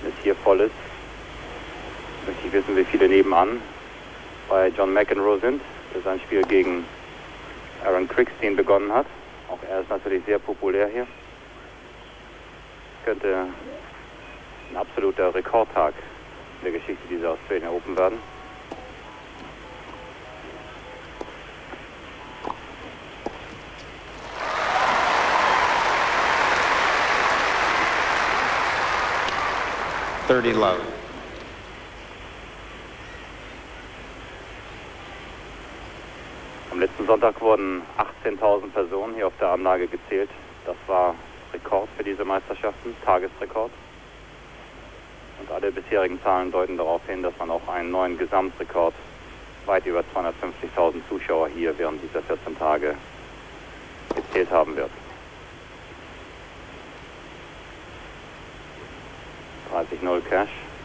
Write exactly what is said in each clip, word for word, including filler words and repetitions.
Wenn es hier voll ist, möchte ich wissen, wie viele nebenan bei John McEnroe sind, der sein Spiel gegen Aaron Crickstein begonnen hat. Auch er ist natürlich sehr populär hier. Könnte ein absoluter Rekordtag in der Geschichte dieser Australian Open werden. thirty love. Am letzten Sonntag wurden achtzehntausend Personen hier auf der Anlage gezählt. Das war Rekord für diese Meisterschaften, Tagesrekord. Und alle bisherigen Zahlen deuten darauf hin, dass man auch einen neuen Gesamtrekord, weit über zweihundertfünfzigtausend Zuschauer hier während dieser vierzehn Tage gezählt haben wird. dreißig null Cash.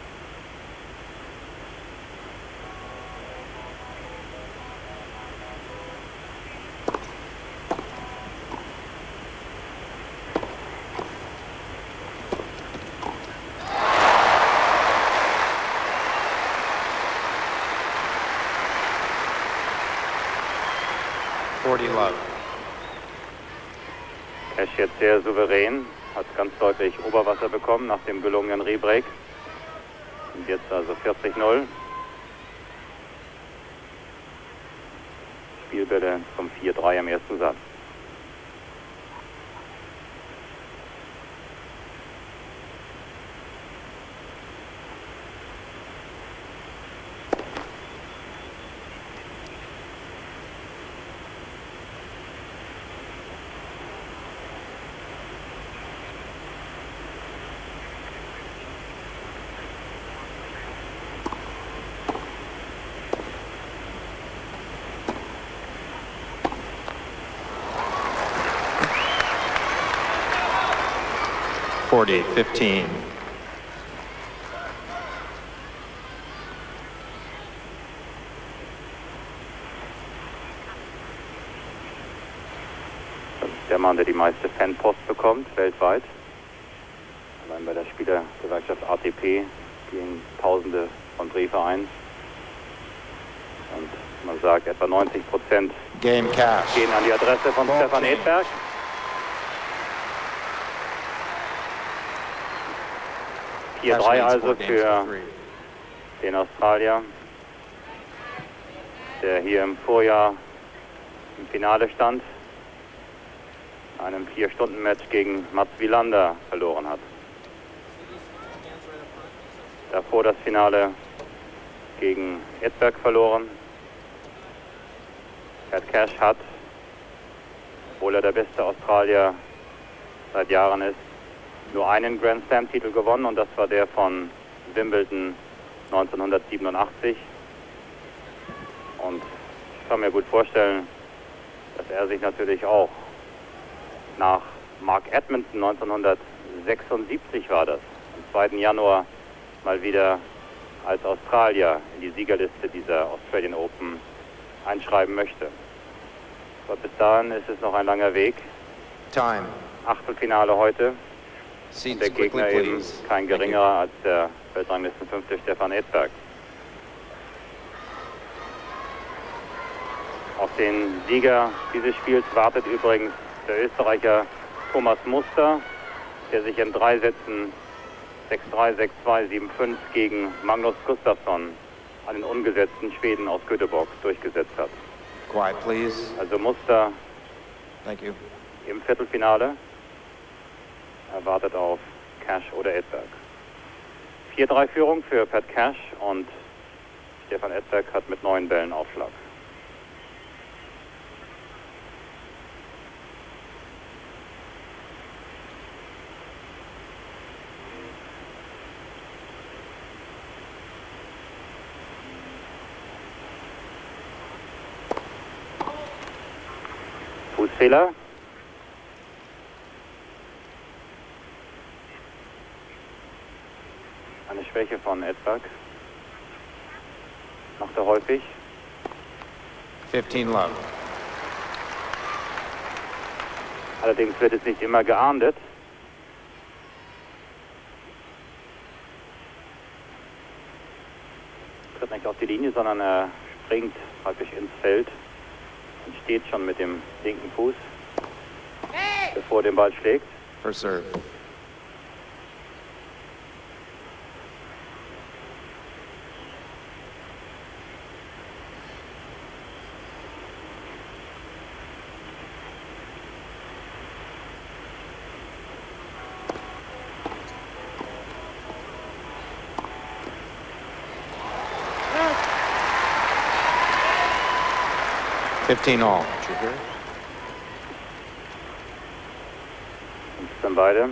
forty love. Cash jetzt sehr souverän, hat ganz deutlich Oberwasser bekommen nach dem gelungenen Rebreak. Und jetzt also vierzig null. Spielbälle zum vier drei im ersten Satz. forty fifteen. Das ist der Mann, der die meiste Fanpost bekommt, weltweit. Allein bei der Spielergewerkschaft A T P gehen Tausende von Briefe ein. Und man sagt, etwa neunzig Prozent Game cash. gehen an die Adresse von Ball Stefan change. Edberg. vier drei also für den Australier, der hier im Vorjahr im Finale stand, einem vier Stunden Match gegen Mats Wilander verloren hat. Davor das Finale gegen Edberg verloren. Pat Cash hat, obwohl er der beste Australier seit Jahren ist, nur einen Grand Slam Titel gewonnen, und das war der von Wimbledon neunzehnhundertsiebenundachtzig. Und ich kann mir gut vorstellen, dass er sich natürlich auch nach Mark Edmondson neunzehnhundertsechsundsiebzig war das, am zweiten Januar mal wieder als Australier in die Siegerliste dieser Australian Open einschreiben möchte. Aber bis dahin ist es noch ein langer Weg. Time. Achtelfinale heute. Seats Der quickly, Gegner eben please. kein Thank you. geringerer als der Weltranglistenfünfte Stefan Edberg. Auf den Sieger dieses Spiels wartet übrigens der Österreicher Thomas Muster, der sich in drei Sätzen sechs drei, sechs zwei, sieben fünf gegen Magnus Gustafsson, einen ungesetzten Schweden aus Göteborg, durchgesetzt hat. Quiet, please. Also Muster Thank you. im Viertelfinale. Er wartet auf Cash oder Edberg. vier drei Führung für Pat Cash, und Stefan Edberg hat mit neun Bällen Aufschlag. Fußfehler. Eine Schwäche von Edberg. Macht er häufig. fifteen love. Allerdings wird es nicht immer geahndet. nicht auf die Linie, sondern er springt praktisch ins Feld und steht schon mit dem linken Fuß, bevor er den Ball schlägt. First serve. fifteen all. fünfzehn beide.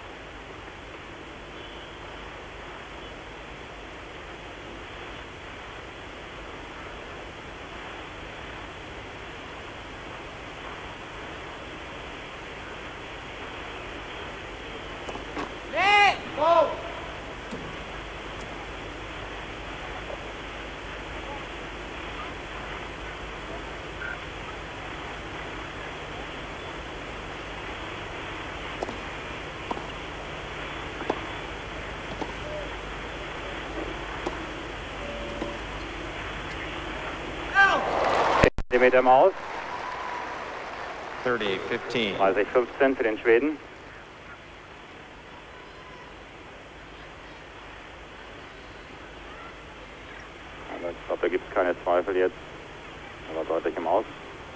Meter im Aus. thirty fifteen. dreißig fünfzehn für den Schweden. Aber ich glaube, da gibt es keine Zweifel jetzt. Aber deutlich im Aus.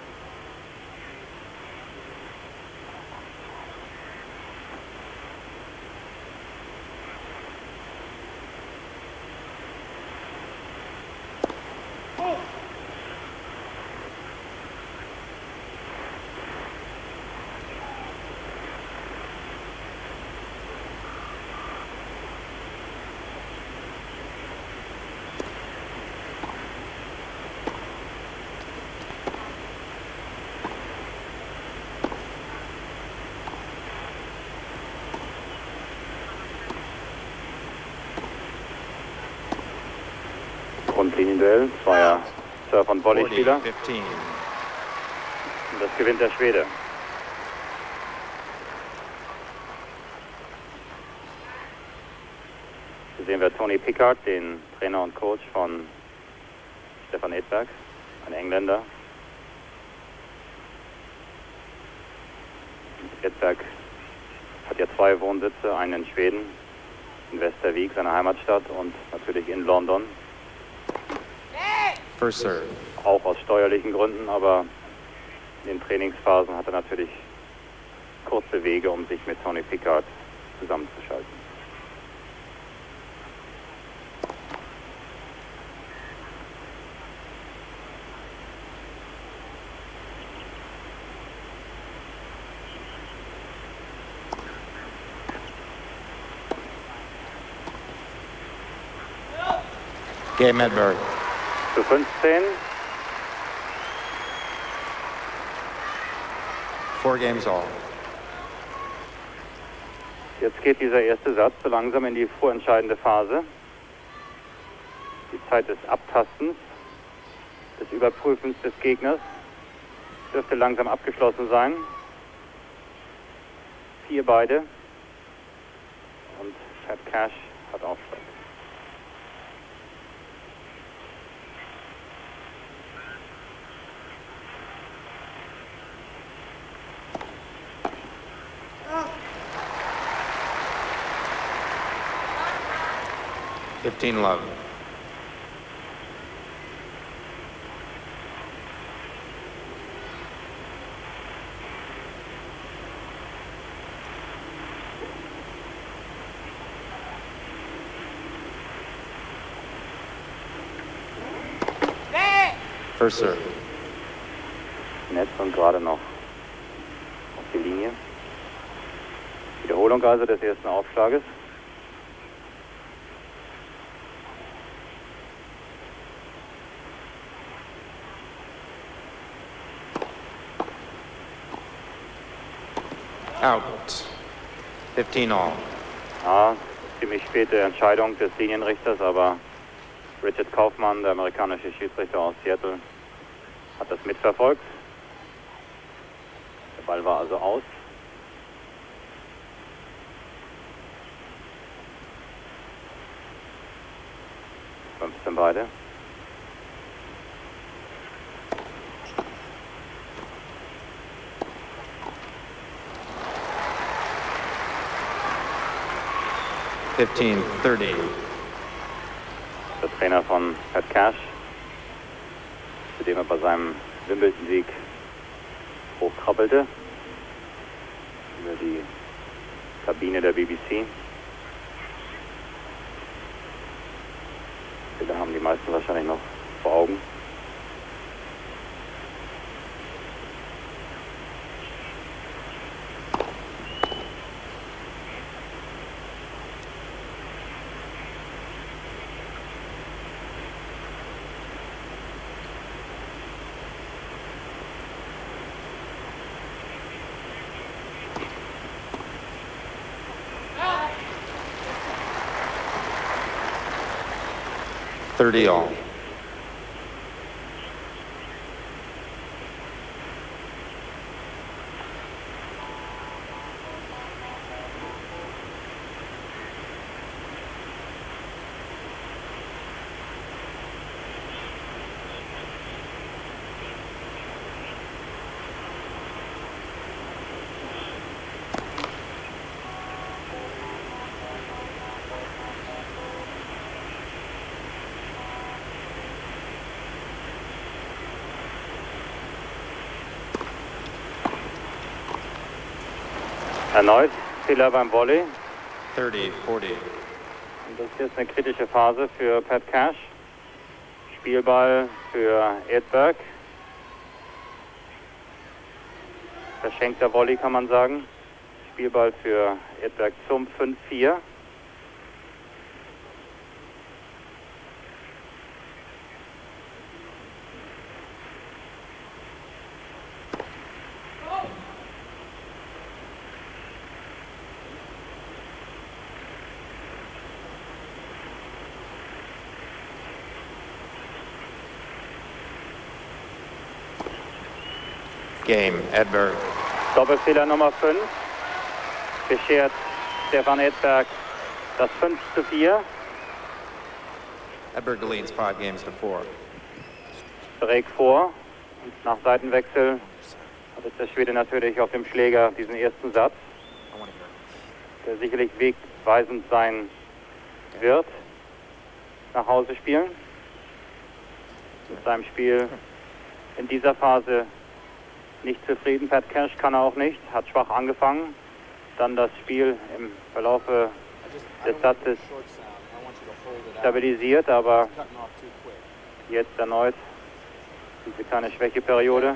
Grundlinienduell, zweier Surf- und Volleyspieler. Und das gewinnt der Schwede. Hier sehen wir Tony Pickard, den Trainer und Coach von Stefan Edberg, ein Engländer. Edberg hat ja zwei Wohnsitze, einen in Schweden, in Västervik, seiner Heimatstadt, und natürlich in London. First serve. Auch aus steuerlichen Gründen, aber in den Trainingsphasen hat er natürlich kurze Wege, um sich mit Tony Pickard zusammenzuschalten. Game Edberg. Zu fünfzehn. Four games all. Jetzt geht dieser erste Satz so langsam in die vorentscheidende Phase. Die Zeit des Abtastens, des Überprüfens des Gegners dürfte langsam abgeschlossen sein. Vier beide. Und Chad Cash hat Aufschlag. fifteen love. First serve. Netz und gerade noch auf die Linie. Wiederholung also des ersten Aufschlages. Out. fifteen all. Ja, ziemlich späte Entscheidung des Linienrichters, aber Richard Kaufmann, der amerikanische Schiedsrichter aus Seattle, hat das mitverfolgt. Der Ball war also aus. fünfzehn beide. fifteen thirty. Der Trainer von Pat Cash, zu dem er bei seinem Wimbledon-Sieg hochkrabbelte über die Kabine der B B C. Bilder haben die meisten wahrscheinlich noch vor Augen. thirty all. Erneut Fehler beim Volley. thirty forty. Und das ist jetzt eine kritische Phase für Pat Cash. Spielball für Edberg. Verschenkter Volley kann man sagen. Spielball für Edberg zum fünf vier. Game, Edberg. Doppelfehler Nummer fünf. Beschert Stefan Edberg das fünf zu vier. Edberg leads five games to four. Break vor. Und nach Seitenwechsel hat jetzt der Schwede natürlich auf dem Schläger diesen ersten Satz, der sicherlich wegweisend sein wird, nach Hause spielen. Mit seinem Spiel in dieser Phase nicht zufrieden. Pat Cash kann er auch nicht, hat schwach angefangen, dann das Spiel im Verlaufe des Satzes stabilisiert, aber jetzt erneut diese kleine Schwächeperiode.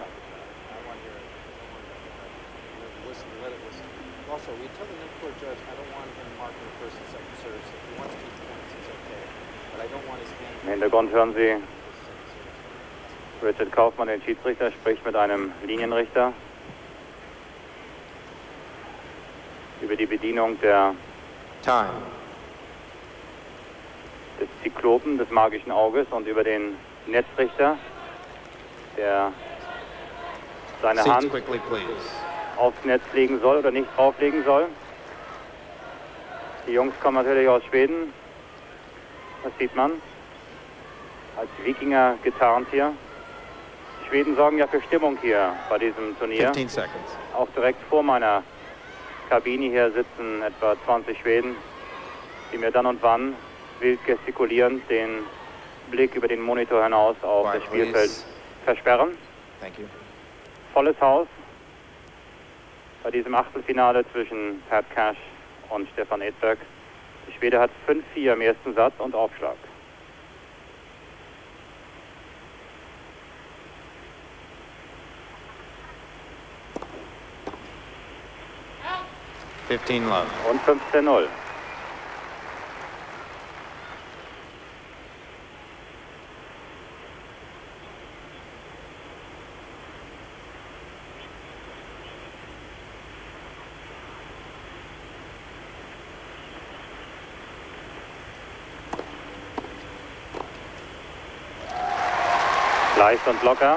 Im Hintergrund hören Sie Richard Kaufmann, den Schiedsrichter, spricht mit einem Linienrichter über die Bedienung der Time. des Zyklopen, des magischen Auges, und über den Netzrichter, der seine Seats Hand quickly, please. aufs Netz legen soll oder nicht drauflegen soll. Die Jungs kommen natürlich aus Schweden, das sieht man, als Wikinger getarnt hier. Die Schweden sorgen ja für Stimmung hier bei diesem Turnier. fifteen seconds. Auch direkt vor meiner Kabine hier sitzen etwa zwanzig Schweden, die mir dann und wann wild gestikulierend den Blick über den Monitor hinaus auf Quiet, das Spielfeld please. versperren. Thank you. Volles Haus bei diesem Achtelfinale zwischen Pat Cash und Stefan Edberg. Der Schwede hat fünf vier im ersten Satz und Aufschlag. fifteen love. Und fünfzehn null. Leicht und locker.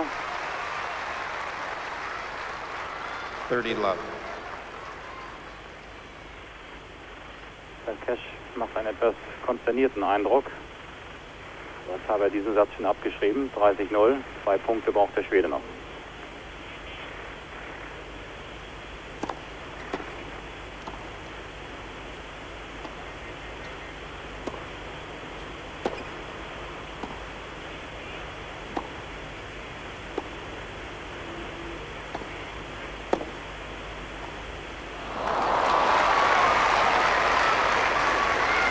thirty love. Der Cash macht einen etwas konsternierten Eindruck. Das habe er diesen Satz schon abgeschrieben. dreißig null. Zwei Punkte braucht der Schwede noch.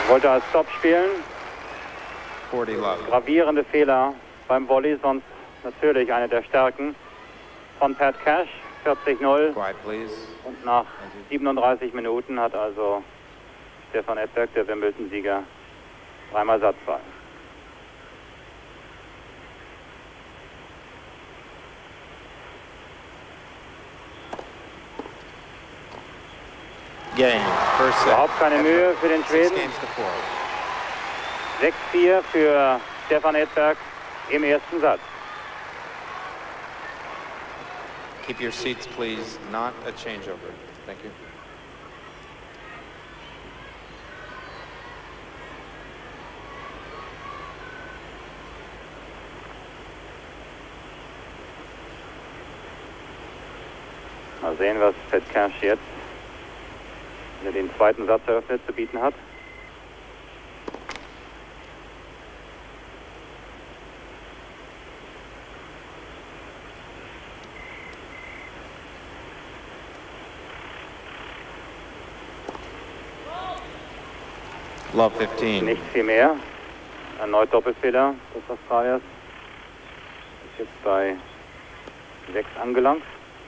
Wollte als Stop spielen. forty love. Gravierende Fehler beim Volley, sonst natürlich eine der Stärken von Pat Cash. vierzig null. Quiet, please. Und nach siebenunddreißig Minuten hat also Stefan Edberg, der Wimbledon-Sieger, dreimal Satzball. Game. First set. Überhaupt keine Mühe für den Six Schweden. games to four. sechs vier für Stefan Edberg im ersten Satz. Keep your seats, please. Not a changeover. Thank you. Mal sehen, was Pat Cash jetzt, wenn er den zweiten Satz eröffnet, zu bieten hat. Love fifteen. Nicht viel mehr. Erneut Doppelfehler des Australiers. Ist jetzt bei sechs angelangt.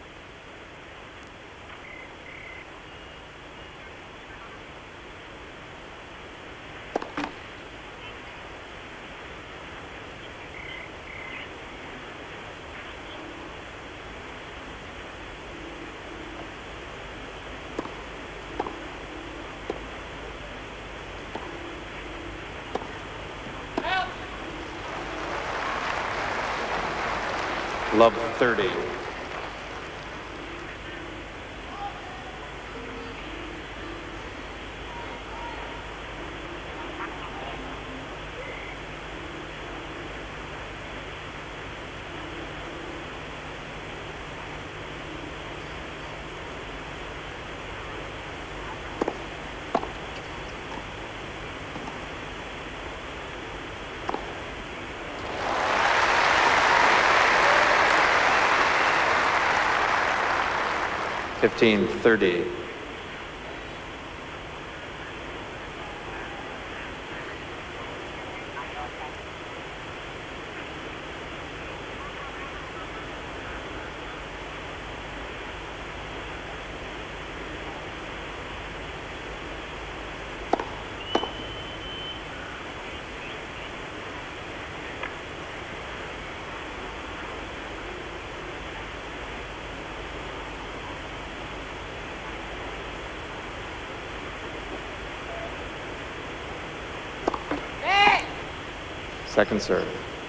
Love thirty. fifteen thirty. Second serve.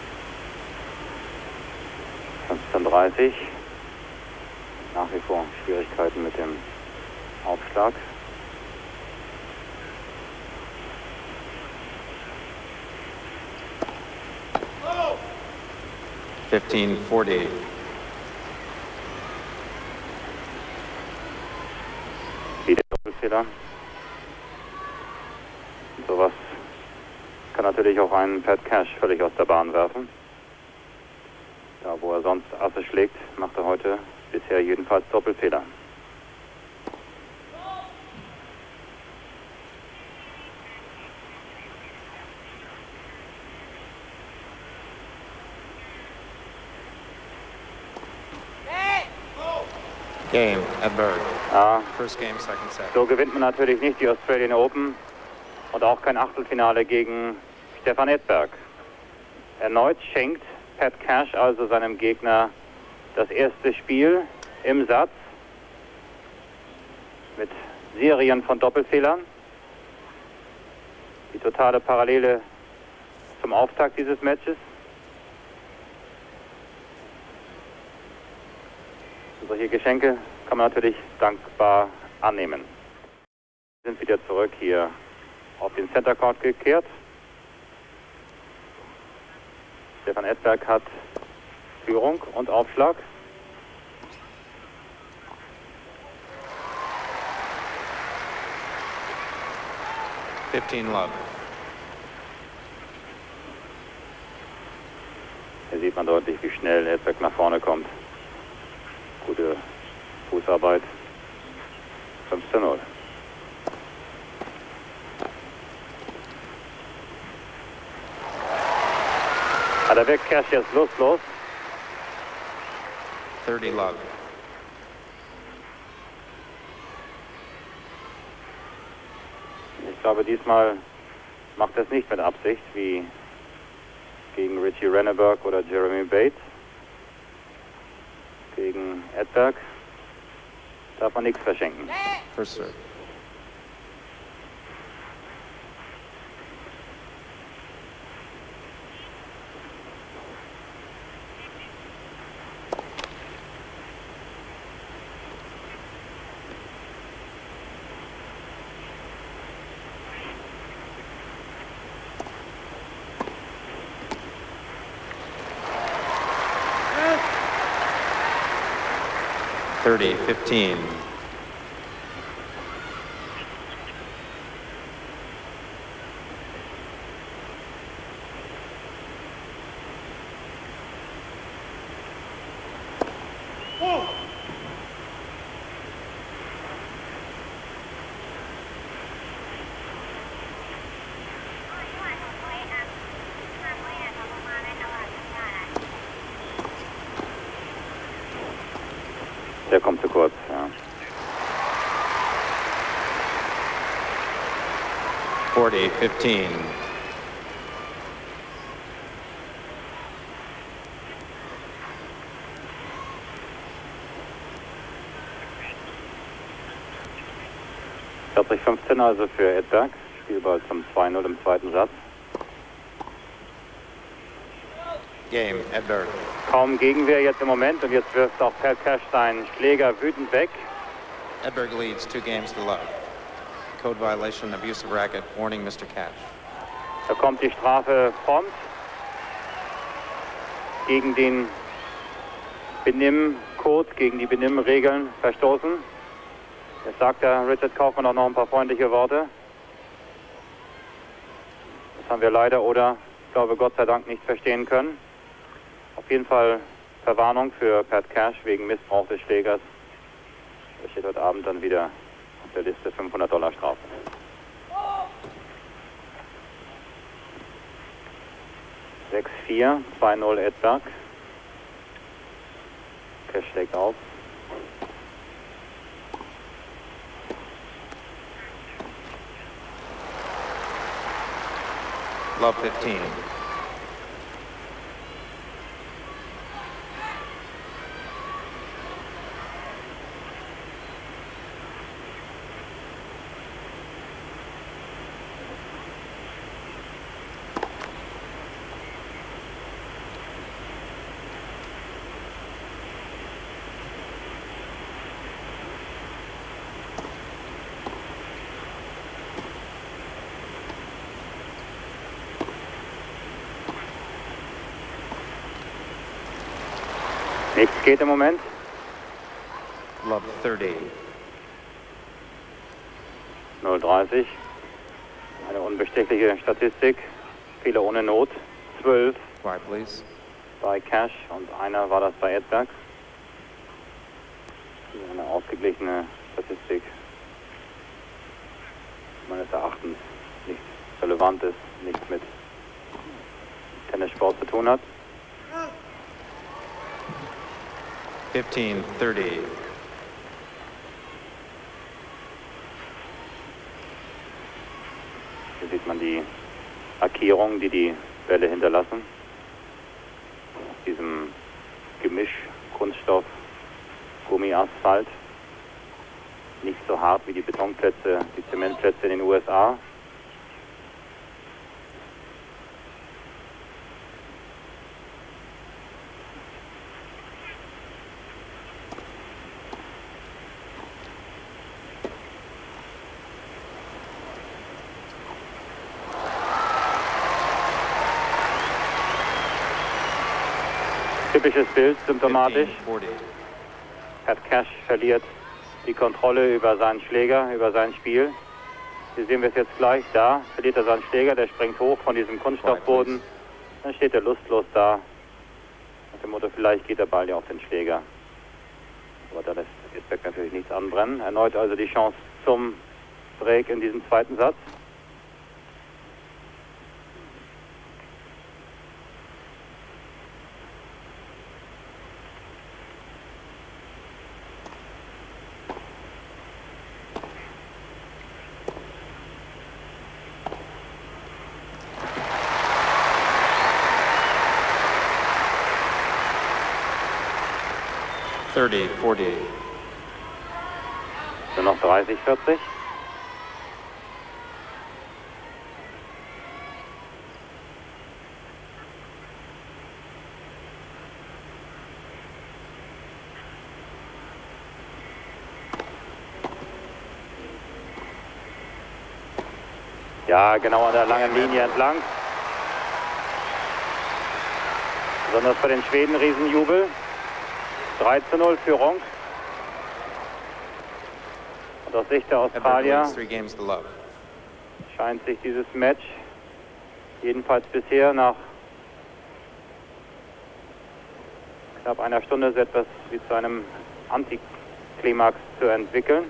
fünfzehn dreißig. Nach wie vor Schwierigkeiten mit dem Aufschlag. fifteen forty. Wieder Doppelfehler. Sowas kann natürlich auch einen Pat Cash völlig aus der Bahn werfen. Da wo er sonst Asse schlägt, macht er heute bisher jedenfalls Doppelfehler. Game, Edberg. Ja, First game, second set. so gewinnt man natürlich nicht die Australian Open und auch kein Achtelfinale gegen Stefan Edberg. Erneut schenkt Pat Cash also seinem Gegner das erste Spiel im Satz mit Serien von Doppelfehlern. Die totale Parallele zum Auftakt dieses Matches. Solche Geschenke kann man natürlich dankbar annehmen. Wir sind wieder zurück hier auf den Center Court gekehrt. Stefan Edberg hat Führung und Aufschlag. fifteen love. Hier sieht man deutlich, wie schnell Edberg nach vorne kommt. Gute Fußarbeit. fünfzehn null. Ah, da wirkt Cash jetzt lustlos. thirty love. Ich glaube, diesmal macht er es nicht mit Absicht, wie gegen Richie Renneberg oder Jeremy Bates. Gegen Edberg darf man nichts verschenken. First serve. thirty fifteen. Der kommt zu kurz, ja. forty fifteen. vierzig fünfzehn also für Edberg. Spielball zum zwei null im zweiten Satz. Game, Edberg. Kaum Gegenwehr jetzt im Moment und jetzt wirft auch Pat Cash seinen Schläger wütend weg. Edberg leads two games to love. Code violation, abusive racket. Warning, Mister Cash. Da kommt die Strafe prompt gegen den Benimm-Code, gegen die Benimm-Regeln verstoßen. Jetzt sagt der Richard Kaufmann auch noch ein paar freundliche Worte. Das haben wir leider oder, ich glaube, Gott sei Dank nicht verstehen können. Auf jeden Fall Verwarnung für Pat Cash wegen Missbrauch des Schlägers. Er steht heute Abend dann wieder auf der Liste fünfhundert Dollar Strafe. sechs vier, zwei null Edberg. Cash schlägt auf. Love fifteen. Nichts geht im Moment. Love thirty. null dreißig. Eine unbestechliche Statistik. Fehler ohne Not. zwölf Quiet, please. bei Cash und einer war das bei Edberg. Eine ausgeglichene Statistik. Meines Erachtens nichts Relevantes, nichts mit Tennissport zu tun hat. fifteen thirty. Hier sieht man die Lackierungen, die die Bälle hinterlassen. Aus diesem Gemisch Kunststoff, Gummi, Asphalt. Nicht so hart wie die Betonplätze, die Zementplätze in den U S A. Typisches Bild, symptomatisch. fifteen forty. Pat Cash verliert die Kontrolle über seinen Schläger, über sein Spiel. Hier sehen wir es jetzt gleich, da verliert er seinen Schläger, der springt hoch von diesem Kunststoffboden. Dann steht er lustlos da. Nach dem Motto, vielleicht geht der Ball ja auf den Schläger. Aber da lässt Edberg natürlich nichts anbrennen. Erneut also die Chance zum Break in diesem zweiten Satz. thirty forty. Nur noch dreißig vierzig. Ja, genau an der langen Linie entlang. Besonders bei den Schweden Riesenjubel. drei zu null Führung. Und aus Sicht der Australier scheint sich dieses Match jedenfalls bisher nach knapp einer Stunde so etwas wie zu einem Antiklimax zu entwickeln.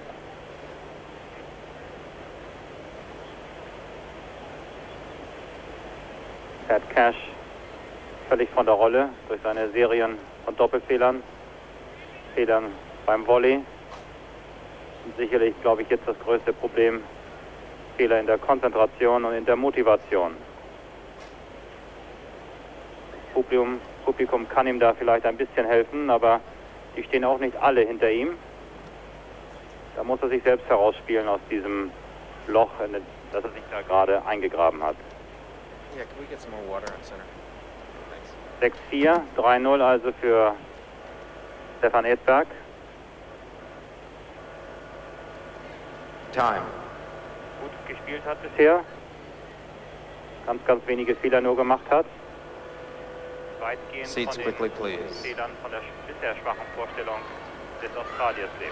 Pat Cash völlig von der Rolle durch seine Serien von Doppelfehlern, Fehlern beim Volley. Und sicherlich, glaube ich, jetzt das größte Problem, Fehler in der Konzentration und in der Motivation. Das Publikum, Publikum kann ihm da vielleicht ein bisschen helfen, aber die stehen auch nicht alle hinter ihm. Da muss er sich selbst herausspielen aus diesem Loch, in das er sich da gerade eingegraben hat. Yeah, can we get some more water in center? Thanks. sechs vier, drei null also für Stefan Edberg. Time. Gut gespielt hat bisher. Ganz, ganz wenige Fehler nur gemacht hat. Weitgehend Seats von den quickly, please. Fehlern von der bisher schwachen Vorstellung des Australiers lebt.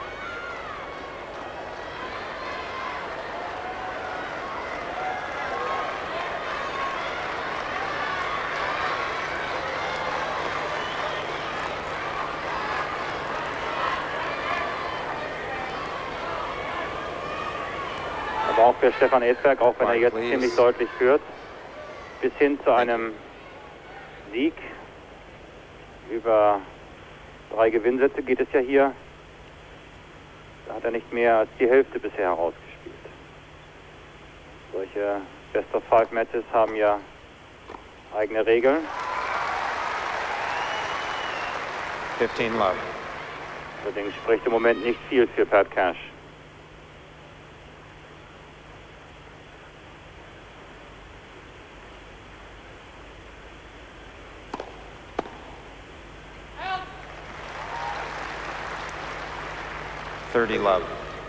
Aber auch für Stefan Edberg, auch wenn er jetzt ziemlich deutlich führt, bis hin zu einem Sieg über drei Gewinnsätze geht es ja hier. Da hat er nicht mehr als die Hälfte bisher herausgespielt. Solche Best-of-Five-Matches haben ja eigene Regeln. fifteen love. Allerdings spricht im Moment nicht viel für Pat Cash. thirty love.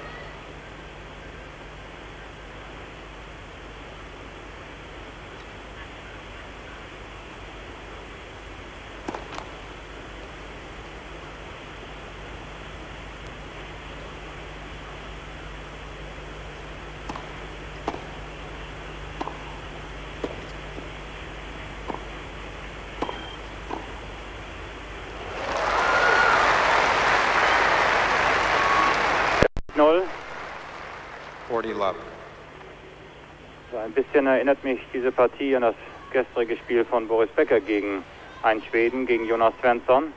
null. forty love. So ein bisschen erinnert mich diese Partie an das gestrige Spiel von Boris Becker gegen einen Schweden, gegen Jonas Svensson.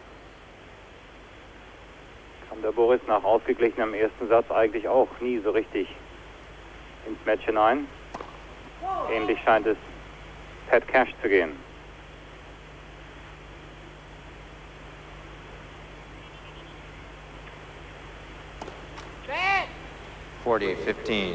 Kam der Boris nach ausgeglichenem ersten Satz eigentlich auch nie so richtig ins Match hinein. Ähnlich scheint es Pat Cash zu gehen. forty fifteen.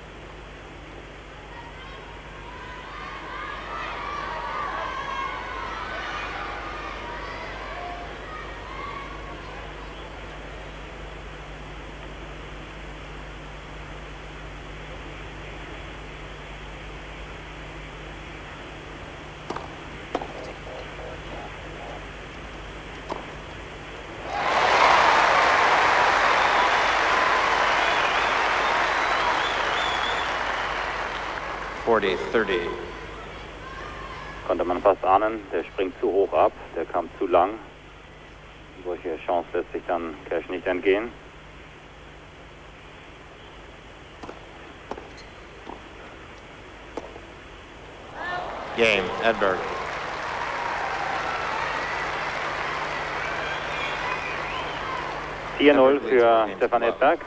forty thirty. Konnte man fast ahnen, der springt zu hoch ab, der kam zu lang. Solche Chance lässt sich dann Cash nicht entgehen. Game, Edberg. vier null für Stefan Edberg,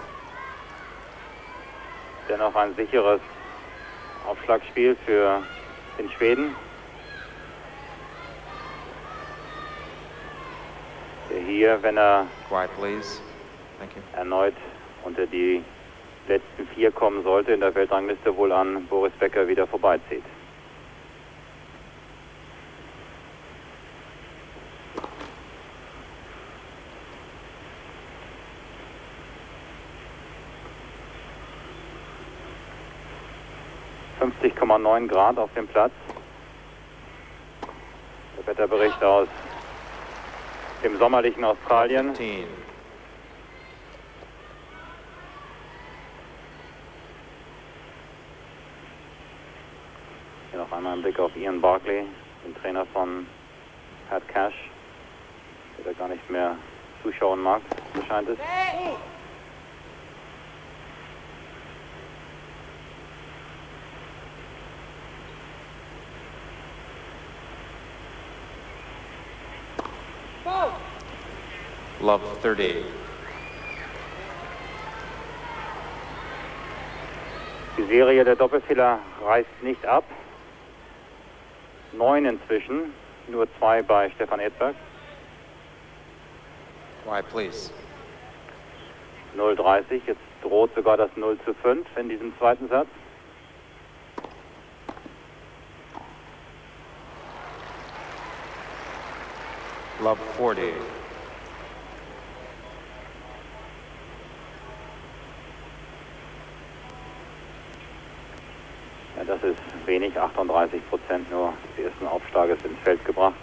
der noch ein sicheres Aufschlagspiel für den Schweden, der hier, wenn er Quiet, please. Thank you. erneut unter die letzten vier kommen sollte in der Weltrangliste, wohl an Boris Becker wieder vorbeizieht. fünfzig Komma neun Grad auf dem Platz. Der Wetterbericht aus dem sommerlichen Australien. fifteen. Hier noch einmal ein Blick auf Ian Barkley, den Trainer von Pat Cash, der da gar nicht mehr zuschauen mag, so scheint es. Love thirty. Die Serie der Doppelfehler reißt nicht ab. Neun inzwischen, nur zwei bei Stefan Edberg. Quiet, please. null dreißig, jetzt droht sogar das null zu fünf in diesem zweiten Satz. Love forty. Ja, das ist wenig, achtunddreißig Prozent nur des ersten Aufschlages ins Feld gebracht.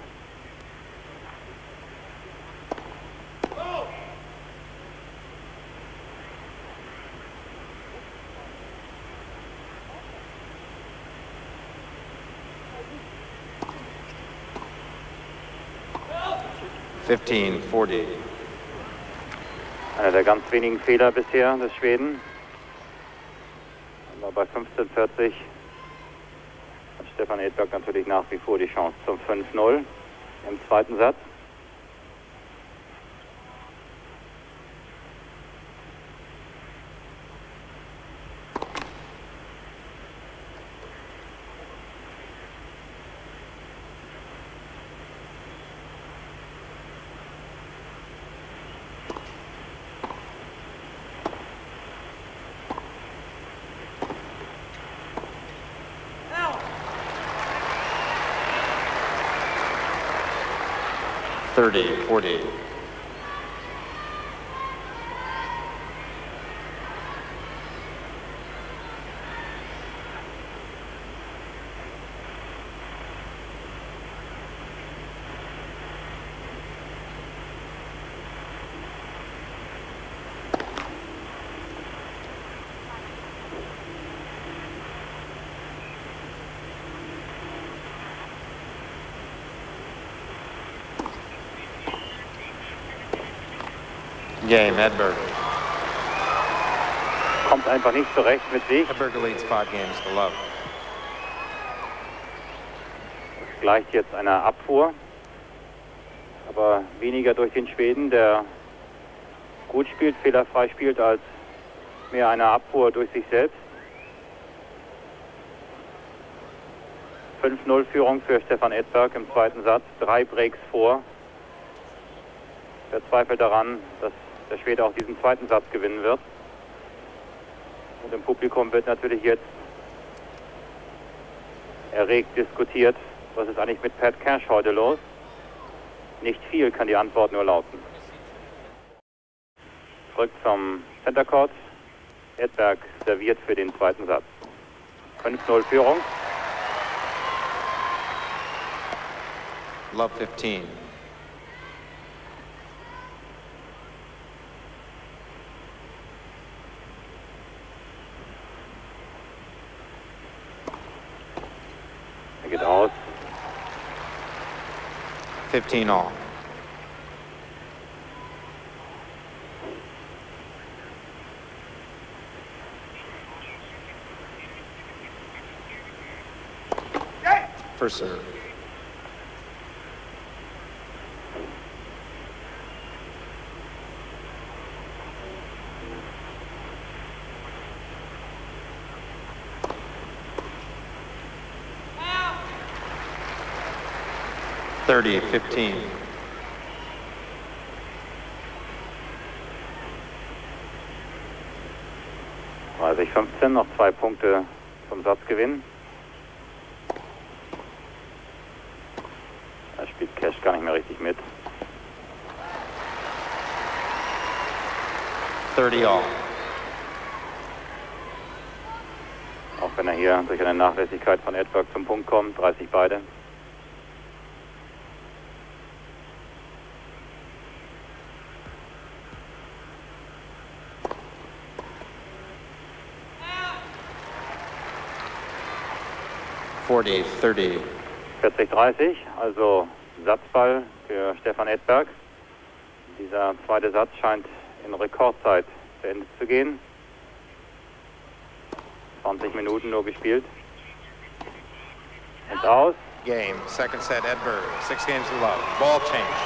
fifteen forty. Einer der ganz wenigen Fehler bisher des Schweden. Aber bei fünfzehn vierzig hat Stefan Edberg natürlich nach wie vor die Chance zum fünf null im zweiten Satz. thirty forty. Game, Edberg. Kommt einfach nicht zurecht mit sich. Edberg leads five games to love. Das gleicht jetzt einer Abfuhr, aber weniger durch den Schweden, der gut spielt, fehlerfrei spielt, als mehr eine Abfuhr durch sich selbst. fünf null Führung für Stefan Edberg im zweiten Satz, drei Breaks vor. Wer zweifelt daran, dass der Schwede auch diesen zweiten Satz gewinnen wird. Und im Publikum wird natürlich jetzt erregt diskutiert, was ist eigentlich mit Pat Cash heute los? Nicht viel, kann die Antwort nur lauten. Zurück zum Center Court. Edberg serviert für den zweiten Satz. fünf null Führung. Love fifteen. Er geht aus. fifteen all. First serve. thirty fifteen. vierzig fünfzehn, noch zwei Punkte zum Satzgewinn. Da spielt Cash gar nicht mehr richtig mit. thirty all. Auch wenn er hier durch eine Nachlässigkeit von Edberg zum Punkt kommt, dreißig beide. forty thirty. vierzig dreißig, also Satzball für Stefan Edberg. Dieser zweite Satz scheint in Rekordzeit zu Ende zu gehen. zwanzig Minuten nur gespielt. Und aus. Game, second set, Edberg, six games to love. Ball change.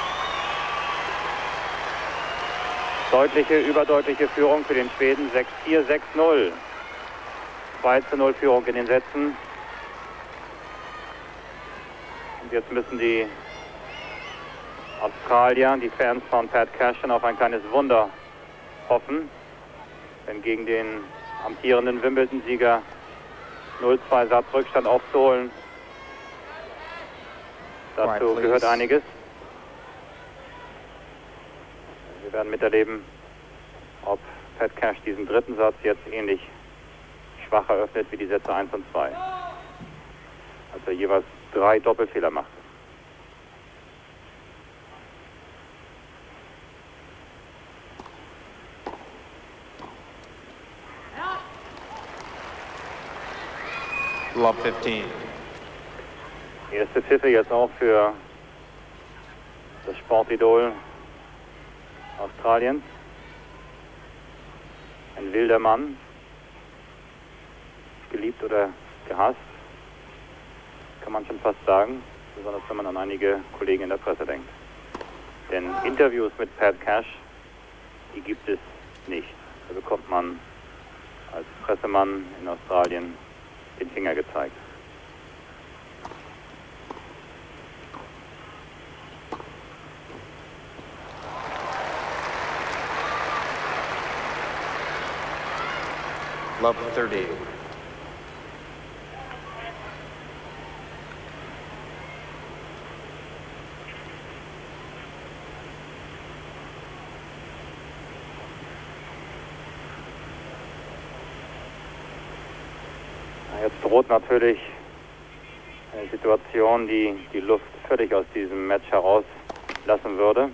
Deutliche, überdeutliche Führung für den Schweden, sechs vier, sechs null. zwei zu null Führung in den Sätzen. Und jetzt müssen die Australier, die Fans von Pat Cash, auf ein kleines Wunder hoffen. Denn gegen den amtierenden Wimbledon-Sieger null zwei Satz Rückstand aufzuholen, dazu gehört einiges. Wir werden miterleben, ob Pat Cash diesen dritten Satz jetzt ähnlich schwach eröffnet wie die Sätze eins und zwei. Also jeweils drei Doppelfehler macht. Love fifteen. Erste Pfiffe jetzt auch für das Sportidol Australiens. Ein wilder Mann, geliebt oder gehasst, kann man schon fast sagen, besonders wenn man an einige Kollegen in der Presse denkt. Denn Interviews mit Pat Cash, die gibt es nicht. Da bekommt man als Pressemann in Australien den Finger gezeigt. Love thirty. Jetzt droht natürlich eine Situation, die die Luft völlig aus diesem Match herauslassen würde.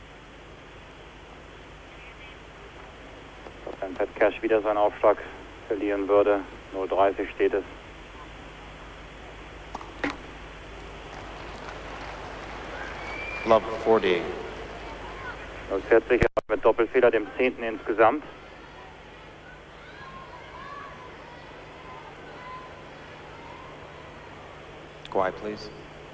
Wenn Pat Cash wieder seinen Aufschlag verlieren würde, null dreißig steht es. Love forty. null vierzig mit Doppelfehler, dem zehnten insgesamt. Quiet, please.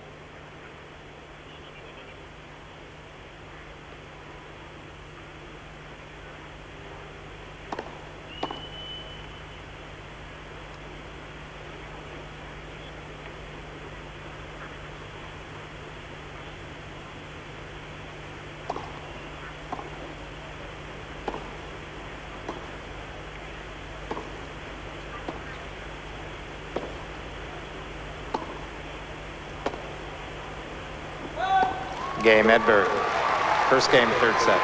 Game, Edberg. First game, third set.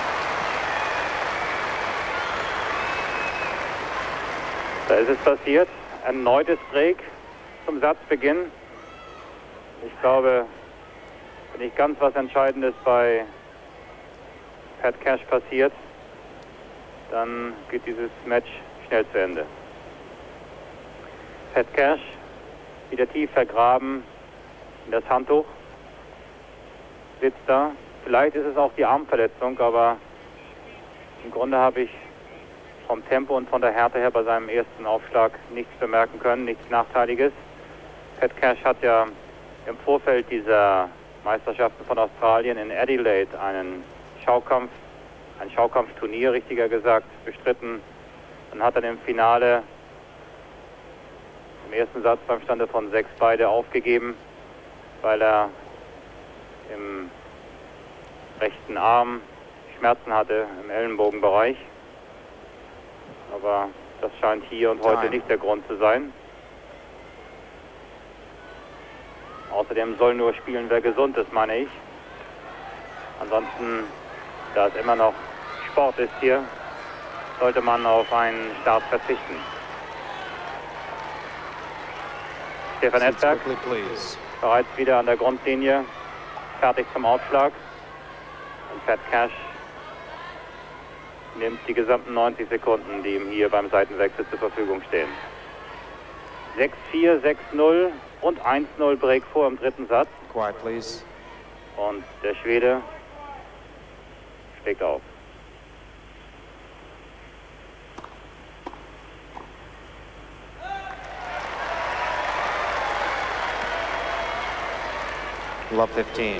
Da ist es passiert. Erneutes Break zum Satzbeginn. Ich glaube, wenn nicht ganz was Entscheidendes bei Pat Cash passiert, dann geht dieses Match schnell zu Ende. Pat Cash wieder tief vergraben in das Handtuch. Sitzt da. Vielleicht ist es auch die Armverletzung, aber im Grunde habe ich vom Tempo und von der Härte her bei seinem ersten Aufschlag nichts bemerken können, nichts Nachteiliges. Pat Cash hat ja im Vorfeld dieser Meisterschaften von Australien in Adelaide einen Schaukampf, ein Schaukampfturnier, richtiger gesagt, bestritten und hat dann im Finale im ersten Satz beim Stande von sechs beide aufgegeben, weil er im rechten Arm Schmerzen hatte im Ellenbogenbereich. Aber Das scheint hier und heute Time. nicht der Grund zu sein. Außerdem soll nur spielen, wer gesund ist, meine ich. Ansonsten, da es immer noch Sport ist hier, sollte man auf einen Start verzichten. Stefan Seats Edberg quickly, please. bereits wieder an der Grundlinie, fertig zum Aufschlag. Und Pat Cash nimmt die gesamten neunzig Sekunden, die ihm hier beim Seitenwechsel zur Verfügung stehen. sechs vier, sechs null und eins null Break vor im dritten Satz. Quiet, please. Und der Schwede schlägt auf. Love fifteen.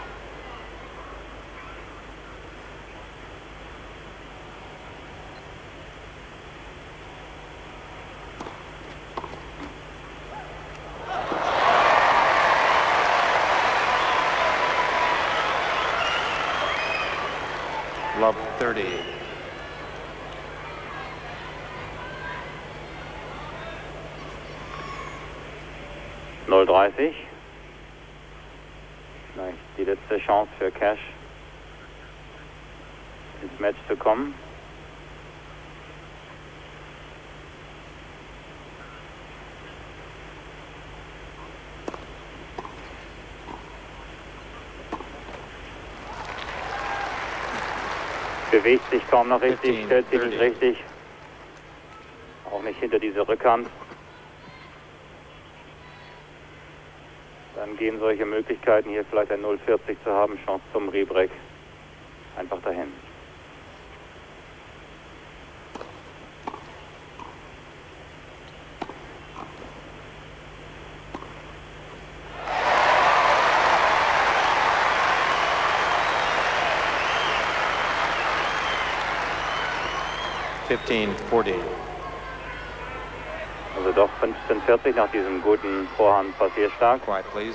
Love thirty. null dreißig. Vielleicht die letzte Chance für Cash, ins Match zu kommen. Bewegt sich kaum noch richtig, stellt sich nicht richtig. Auch nicht hinter diese Rückhand. Dann gehen solche Möglichkeiten, hier vielleicht ein null vierzig zu haben, Chance zum Rebreak, einfach dahin. fifteen forty. Also doch fünfzehn vierzig nach diesem guten Vorhand-Passierschlag. Quiet, please.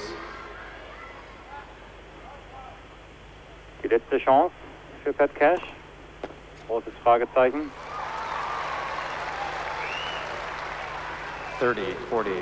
Die letzte Chance für Pat Cash. Großes Fragezeichen. thirty forty.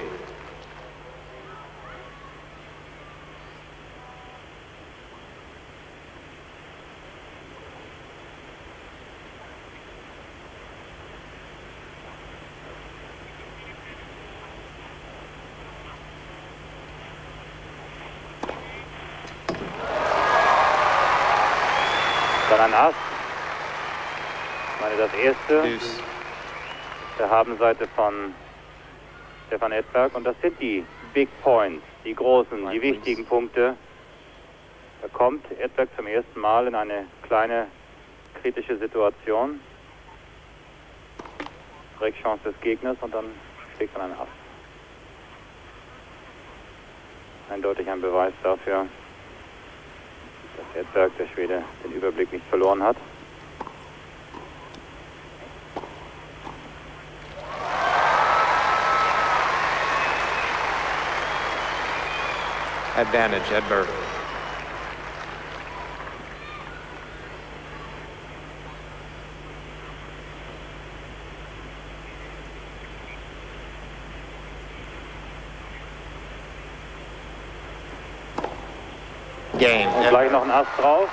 Dann ein Ass. Ich meine, das erste Deuce. der Habenseite von Stefan Edberg. Und das sind die Big Points, die großen, die wichtigen Punkte. Da kommt Edberg zum ersten Mal in eine kleine kritische Situation. Breakchance des Gegners und dann schlägt man einen Ass. Eindeutig ein Beweis dafür, dass Edberg, der Schwede, den Überblick nicht verloren hat. Advantage, Edberg. Game. Und gleich noch ein Ass drauf.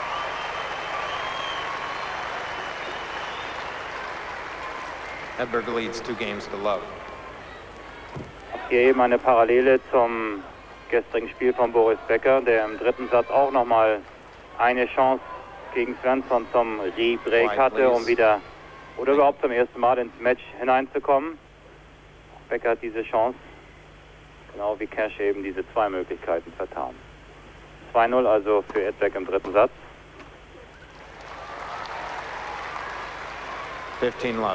Edberg leads two games to love. Hier eben eine Parallele zum gestrigen Spiel von Boris Becker, der im dritten Satz auch nochmal eine Chance gegen Svensson zum Rebreak hatte, um wieder oder überhaupt zum ersten Mal ins Match hineinzukommen. Becker hat diese Chance, genau wie Cash eben diese zwei Möglichkeiten vertan. zwei null also für Edberg im dritten Satz. fifteen love.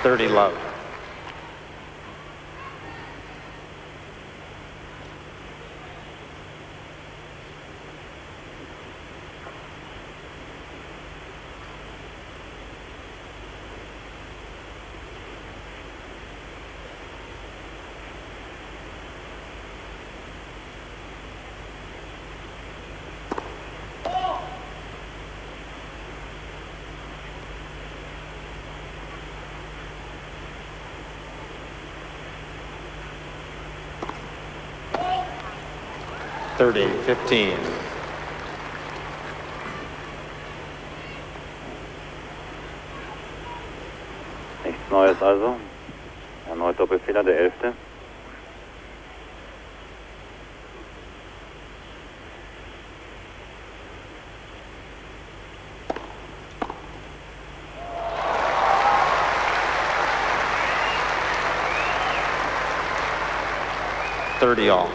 thirty love. thirty fifteen. Nichts Neues also. Erneut Doppelfehler, der elfte. thirty all.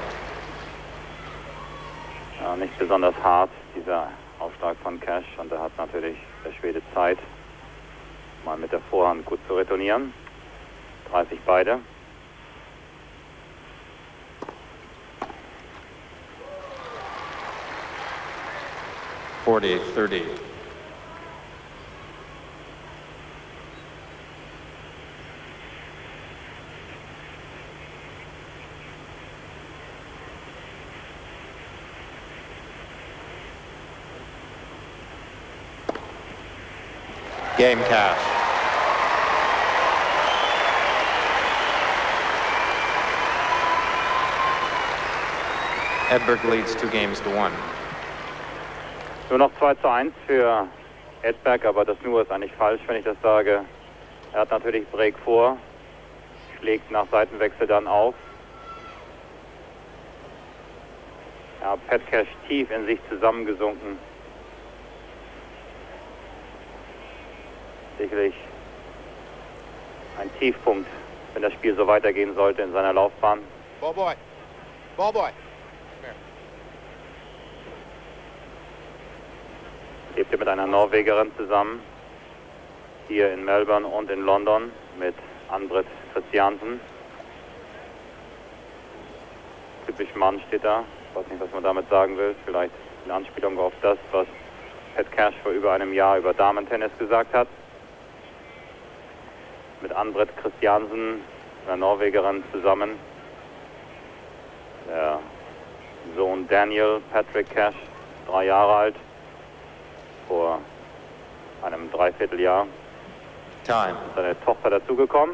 Ja, nicht besonders hart, dieser Aufschlag von Cash, und da hat natürlich der Schwede Zeit, mal mit der Vorhand gut zu retournieren. dreißig beide. forty thirty. Game cash. Edberg leads two games to one. Nur noch zwei zu eins für Edberg, aber das nur ist eigentlich falsch, wenn ich das sage. Er hat natürlich Break vor, schlägt nach Seitenwechsel dann auf. Ja, Pat Cash tief in sich zusammengesunken. Sicherlich ein Tiefpunkt, wenn das Spiel so weitergehen sollte in seiner Laufbahn. Ball boy. Ball boy. Lebte mit einer Norwegerin zusammen, hier in Melbourne und in London, mit Ann-Britt Christiansen. Typisch Mann steht da. Ich weiß nicht, was man damit sagen will. Vielleicht in Anspielung auf das, was Pat Cash vor über einem Jahr über Damen-Tennis gesagt hat. Mit Ann-Britt Christiansen, einer Norwegerin, zusammen. Der Sohn Daniel Patrick Cash, drei Jahre alt, vor einem Dreivierteljahr. Time. Ist seine Tochter dazugekommen.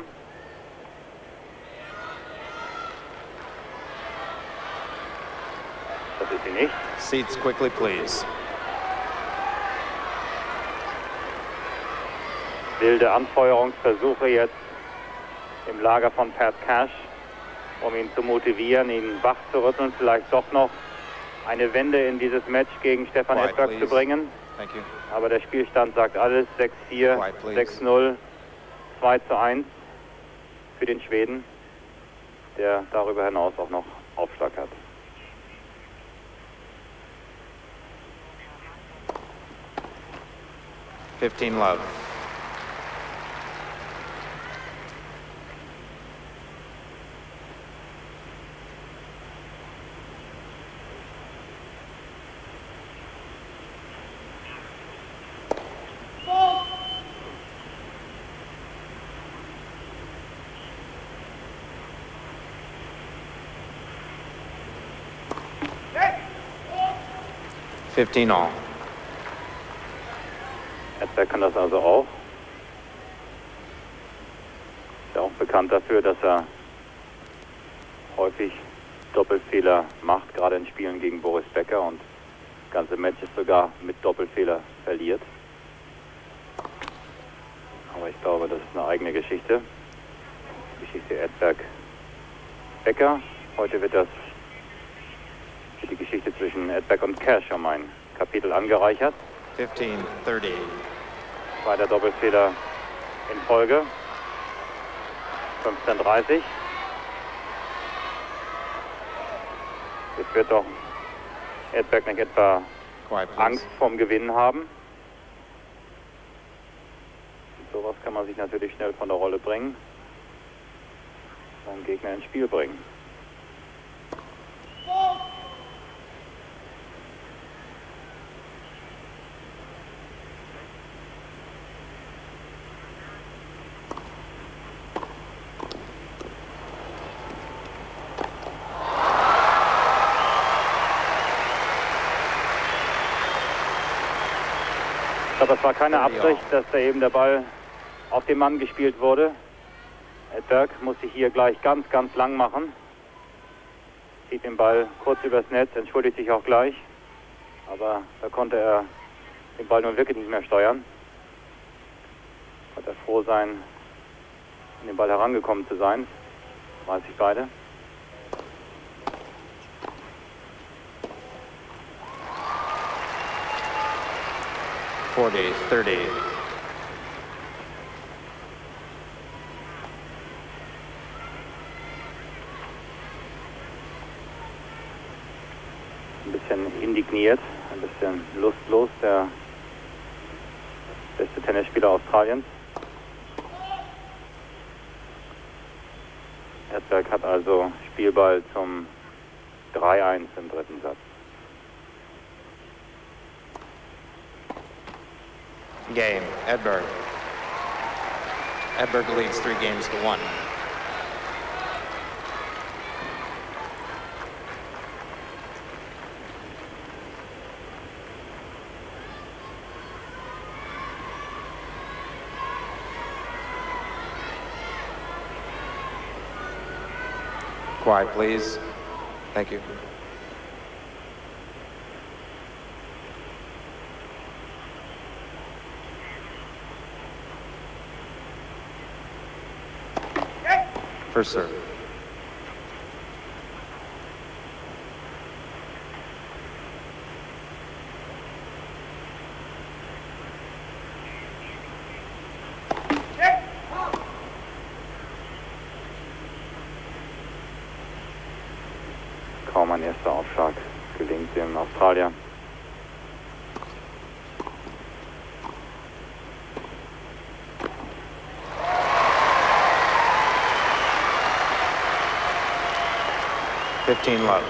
Das ist sie nicht. Seats quickly, please. Wilde Anfeuerungsversuche jetzt im Lager von Pat Cash, um ihn zu motivieren, ihn wach zu rütteln, vielleicht doch noch eine Wende in dieses Match gegen Stefan Quiet, Edberg please. zu bringen. Thank you. Aber der Spielstand sagt alles. sechs vier, Quiet, please. sechs null, zwei zu eins für den Schweden, der darüber hinaus auch noch Aufschlag hat. fifteen love. fifteen all. Edberg kann das also auch. Ist ja auch bekannt dafür, dass er häufig Doppelfehler macht, gerade in Spielen gegen Boris Becker, und ganze Matches sogar mit Doppelfehler verliert. Aber ich glaube, das ist eine eigene Geschichte. Geschichte Edberg-Becker. Heute wird das für die Geschichte zwischen Edberg und Cash um ein Kapitel angereichert. fifteen thirty. Zweiter Doppelfehler in Folge. fünfzehn dreißig. Jetzt wird doch Edberg nicht etwa Quiet, please. Angst vorm Gewinnen haben. So Sowas kann man sich natürlich schnell von der Rolle bringen, seinen Gegner ins Spiel bringen. Ich glaube, es war keine Absicht, dass da eben der Ball auf den Mann gespielt wurde. Edberg muss sich hier gleich ganz, ganz lang machen. Zieht den Ball kurz übers Netz, entschuldigt sich auch gleich. Aber da konnte er den Ball nun wirklich nicht mehr steuern. Hat er froh sein, an den Ball herangekommen zu sein. Weiß ich beide. forty thirty. Ein bisschen indigniert, ein bisschen lustlos, der beste Tennisspieler Australiens. Edberg hat also Spielball zum drei eins im dritten Satz. Game, Edberg. Edberg leads three games to one. Quiet, please. Thank you. First serve. Kaum ein erster Aufschlag gelingt dem Australier. fifteen love.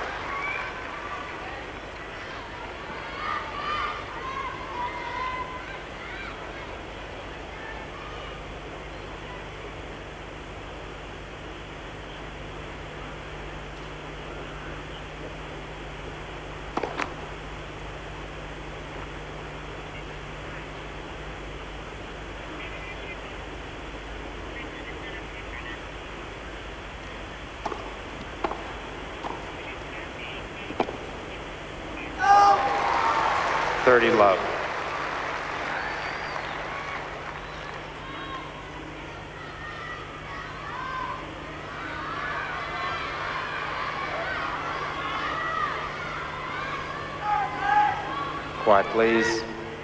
thirty love. Quiet, please.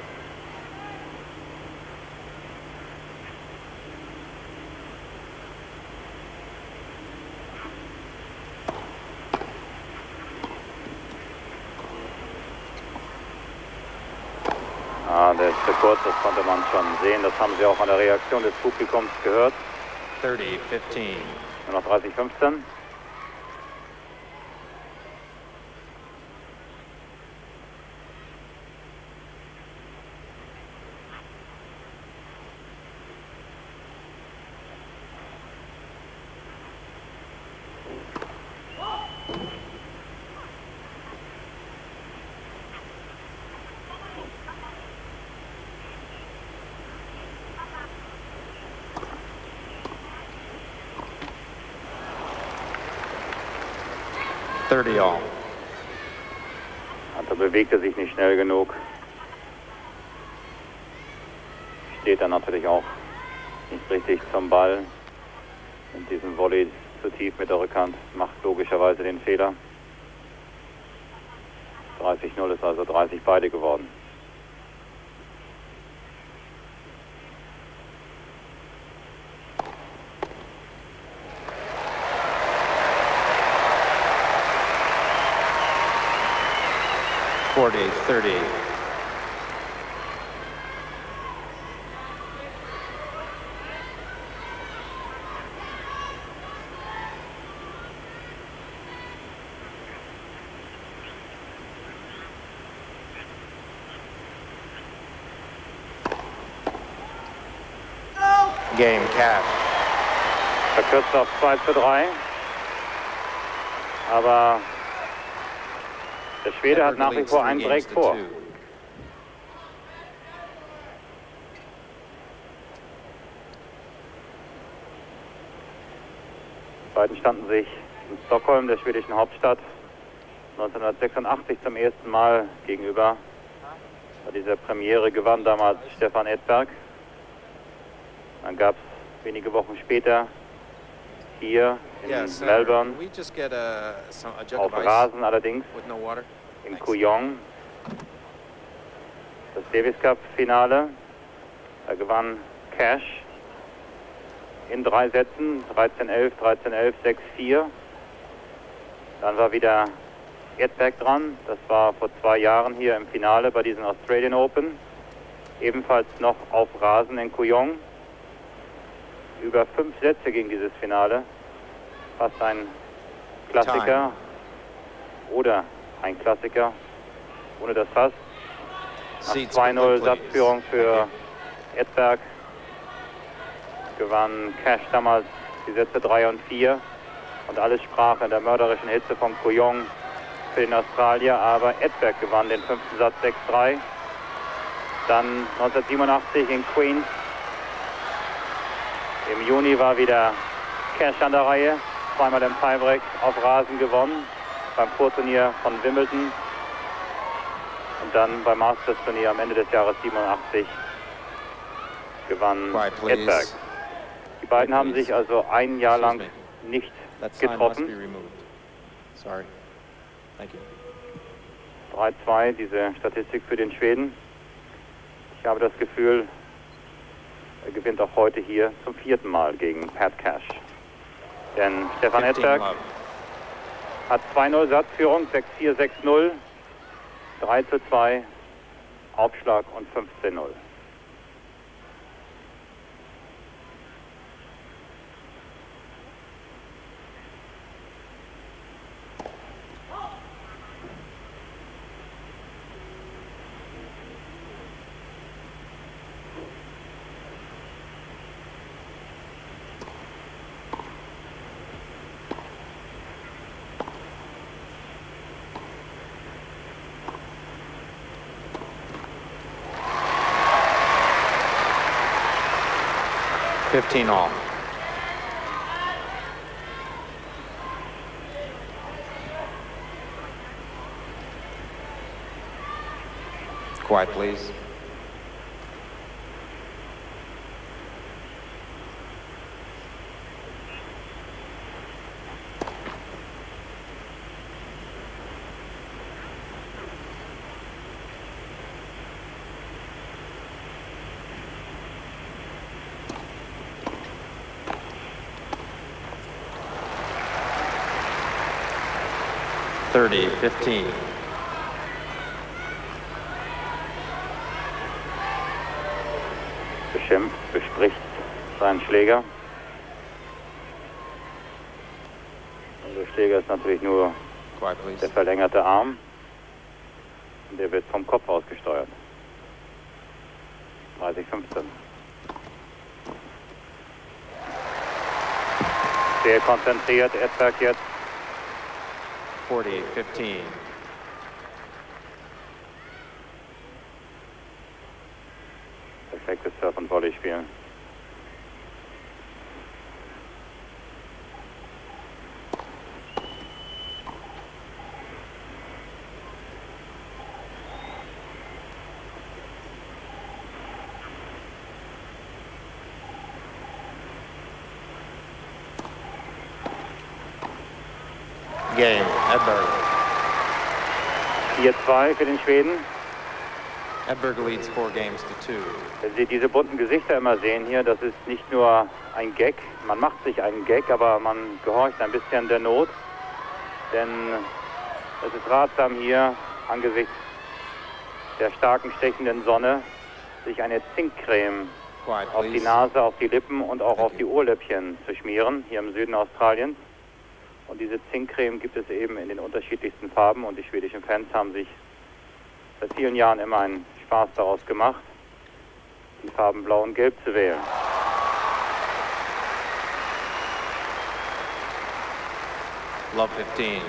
Ah, der ist zu kurz, das konnte man schon sehen. Das haben Sie auch an der Reaktion des Publikums gehört. thirty fifteen. Nur noch dreißig fünfzehn. thirty all. Da bewegt er sich nicht schnell genug. Steht dann natürlich auch nicht richtig zum Ball. Und diesen Volley zu tief mit der Rückhand macht logischerweise den Fehler. dreißig null ist also dreißig beide geworden. forty thirty. Game, Cash. Verkürzt auf zwei zu drei. Aber der Schwede hat nach wie vor einen Break vor. Die beiden standen sich in Stockholm, der schwedischen Hauptstadt, neunzehnhundertsechsundachtzig zum ersten Mal gegenüber. Bei dieser Premiere gewann damals Stefan Edberg. Dann gab es wenige Wochen später hier in Yes, Melbourne, we just get a, some, a jug auf of ice Rasen allerdings, with no water? in Thanks. Kooyong, das Davis Cup Finale. Da gewann Cash in drei Sätzen, dreizehn elf, dreizehn elf, sechs vier. Dann war wieder Edberg dran, das war vor zwei Jahren hier im Finale bei diesen Australian Open. Ebenfalls noch auf Rasen in Kooyong. Über fünf Sätze ging dieses Finale. Fast ein Klassiker oder ein Klassiker ohne das Fass. Nach zwei null Satzführung für Edberg gewann Cash damals die Sätze drei und vier. Und alles sprach in der mörderischen Hitze von Kooyong für den Australier. Aber Edberg gewann den fünften Satz sechs drei. Dann neunzehnhundertsiebenundachtzig in Queens. Im Juni war wieder Cash an der Reihe. Zweimal im Tiebreak auf Rasen gewonnen. Beim Vorturnier von Wimbledon. Und dann beim Masters-Turnier am Ende des Jahres siebenundachtzig gewann Edberg. Die beiden haben sich also ein Jahr lang nicht getroffen. drei zwei, diese Statistik für den Schweden. Ich habe das Gefühl, er gewinnt auch heute hier zum vierten Mal gegen Pat Cash. Denn Stefan Edberg hat zwei null Satzführung, sechs vier, sechs null, drei zu zwei, Aufschlag und fünfzehn null. fifteen all. Quiet, please. thirty fifteen. Beschimpft, bespricht seinen Schläger. Und der Schläger ist natürlich nur Quiet, please. der verlängerte Arm. Und der wird vom Kopf aus gesteuert. dreißig fünfzehn. Sehr konzentriert, Edberg jetzt. forty fifteen. Perfektes Surf- und Volley-Spiel. Game, Edberg. vier zwei für den Schweden. Edberg leads four games to two. Wenn Sie diese bunten Gesichter immer sehen hier, das ist nicht nur ein Gag. Man macht sich einen Gag, aber man gehorcht ein bisschen der Not. Denn es ist ratsam hier angesichts der starken stechenden Sonne, sich eine Zinkcreme Quiet, auf die please. Nase, auf die Lippen und auch auf die Ohrläppchen zu schmieren, hier im Süden Australiens. Und diese Zinkcreme gibt es eben in den unterschiedlichsten Farben und die schwedischen Fans haben sich seit vielen Jahren immer einen Spaß daraus gemacht, die Farben Blau und Gelb zu wählen. Love fifteen.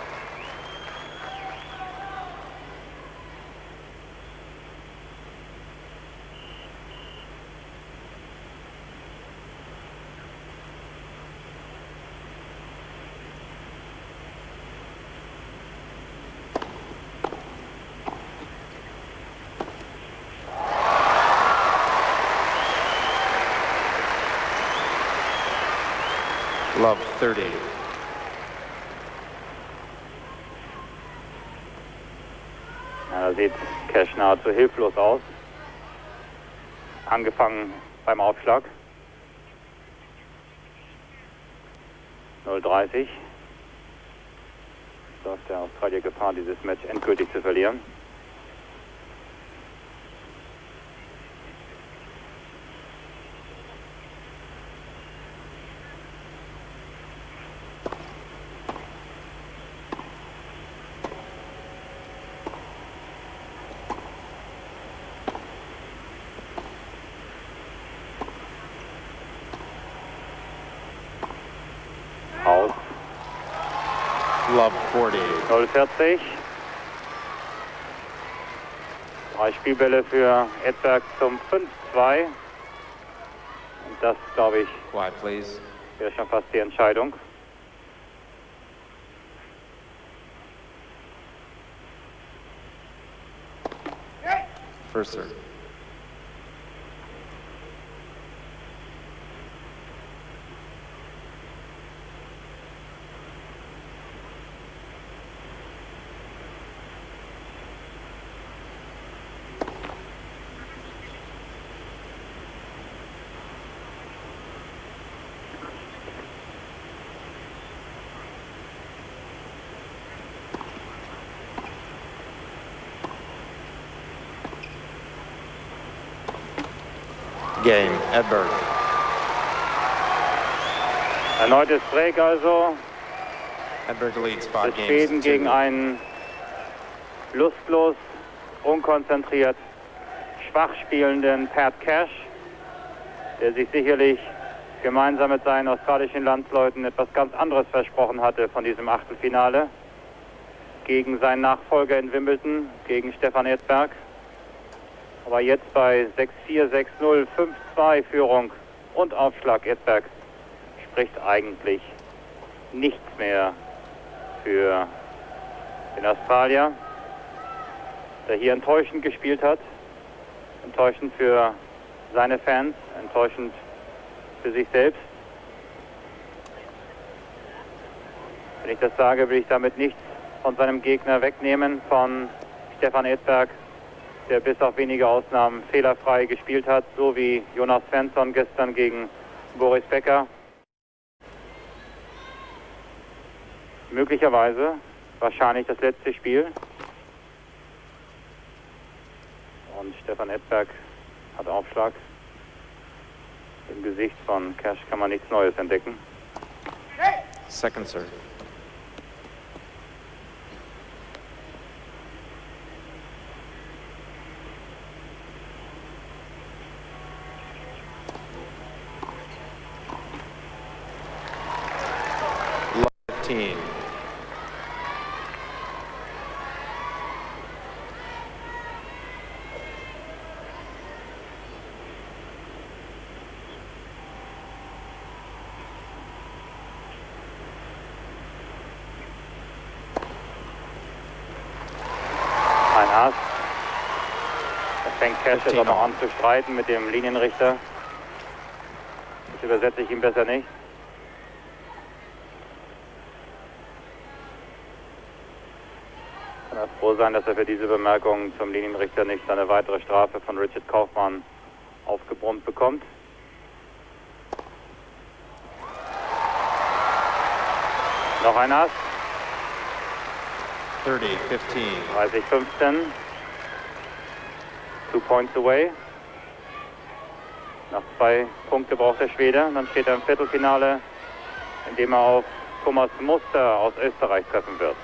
Love thirty. Ja, da sieht Cash nahezu hilflos aus. Angefangen beim Aufschlag. null dreißig. Läuft der Australier Gefahr, dieses Match endgültig zu verlieren. Aus. Love forty. null vierzig. Drei Spielbälle für Edberg zum fünf zwei. Und das, glaube ich, Quiet, please. wäre schon fast die Entscheidung. First serve. Game, Edberg. Erneutes Break also. Edberg leads five Das games Schweden to gegen two. einen lustlos, unkonzentriert, schwach spielenden Pat Cash, der sich sicherlich gemeinsam mit seinen australischen Landsleuten etwas ganz anderes versprochen hatte von diesem Achtelfinale gegen seinen Nachfolger in Wimbledon, gegen Stefan Edberg. Aber jetzt bei sechs vier, sechs null, fünf zwei Führung und Aufschlag Edberg spricht eigentlich nichts mehr für den Australier, der hier enttäuschend gespielt hat. Enttäuschend für seine Fans, enttäuschend für sich selbst. Wenn ich das sage, will ich damit nichts von seinem Gegner wegnehmen, von Stefan Edberg, der bis auf wenige Ausnahmen fehlerfrei gespielt hat, so wie Jonas Svensson gestern gegen Boris Becker. Möglicherweise, wahrscheinlich das letzte Spiel. Und Stefan Edberg hat Aufschlag. Im Gesicht von Cash kann man nichts Neues entdecken. Second serve. Love fifteen. Ein Ass. Da fängt Cash jetzt auch noch an zu streiten mit dem Linienrichter. Das übersetze ich ihm besser nicht. Kann er froh sein, dass er für diese Bemerkung zum Linienrichter nicht eine weitere Strafe von Richard Kaufmann aufgebrummt bekommt. Noch ein Ass. thirty fifteen. dreißig fünfzehn. Two points away. Nach zwei Punkte braucht der Schwede. Dann steht er im Viertelfinale, in dem er auf Thomas Muster aus Österreich treffen wird.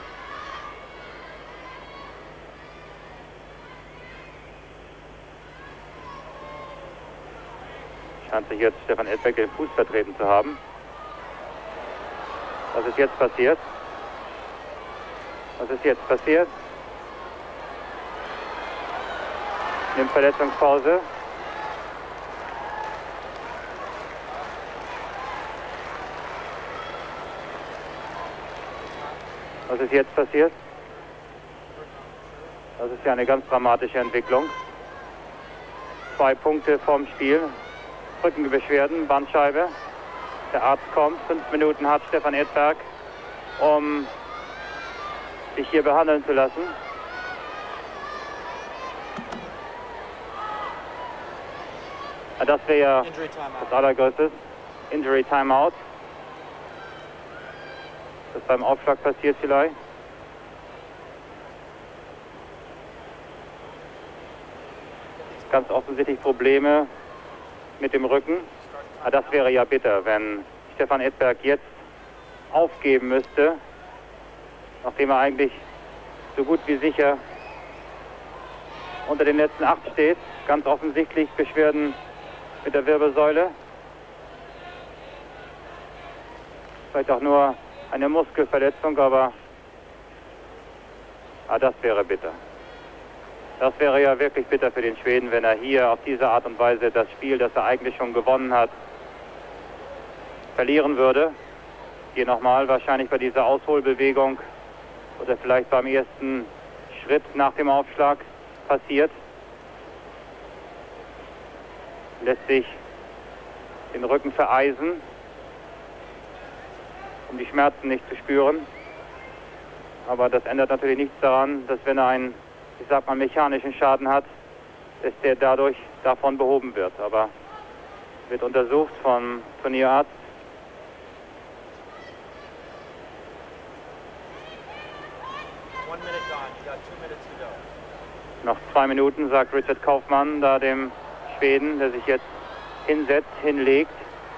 Scheint sich jetzt Stefan Edberg den Fuß vertreten zu haben. Was ist jetzt passiert? Was ist jetzt passiert? Nimmt Verletzungspause. Was ist jetzt passiert? Das ist ja eine ganz dramatische Entwicklung. Zwei Punkte vorm Spiel. Rückenbeschwerden, Bandscheibe. Der Arzt kommt. Fünf Minuten hat Stefan Edberg, um sich hier behandeln zu lassen. Das wäre ja das Allergrößte. Injury Timeout. Das beim Aufschlag passiert vielleicht. Ganz offensichtlich Probleme mit dem Rücken. Das wäre ja bitter, wenn Stefan Edberg jetzt aufgeben müsste, nachdem er eigentlich so gut wie sicher unter den letzten acht steht. Ganz offensichtlich Beschwerden mit der Wirbelsäule. Vielleicht auch nur eine Muskelverletzung, aber ah, das wäre bitter. Das wäre ja wirklich bitter für den Schweden, wenn er hier auf diese Art und Weise das Spiel, das er eigentlich schon gewonnen hat, verlieren würde. Hier nochmal wahrscheinlich bei dieser Ausholbewegung oder vielleicht beim ersten Schritt nach dem Aufschlag passiert. Lässt sich den Rücken vereisen, um die Schmerzen nicht zu spüren. Aber das ändert natürlich nichts daran, dass wenn er einen, ich sag mal, mechanischen Schaden hat, dass der dadurch davon behoben wird. Aber wird untersucht vom Turnierarzt. Noch zwei Minuten, sagt Richard Kaufmann, da dem Schweden, der sich jetzt hinsetzt, hinlegt.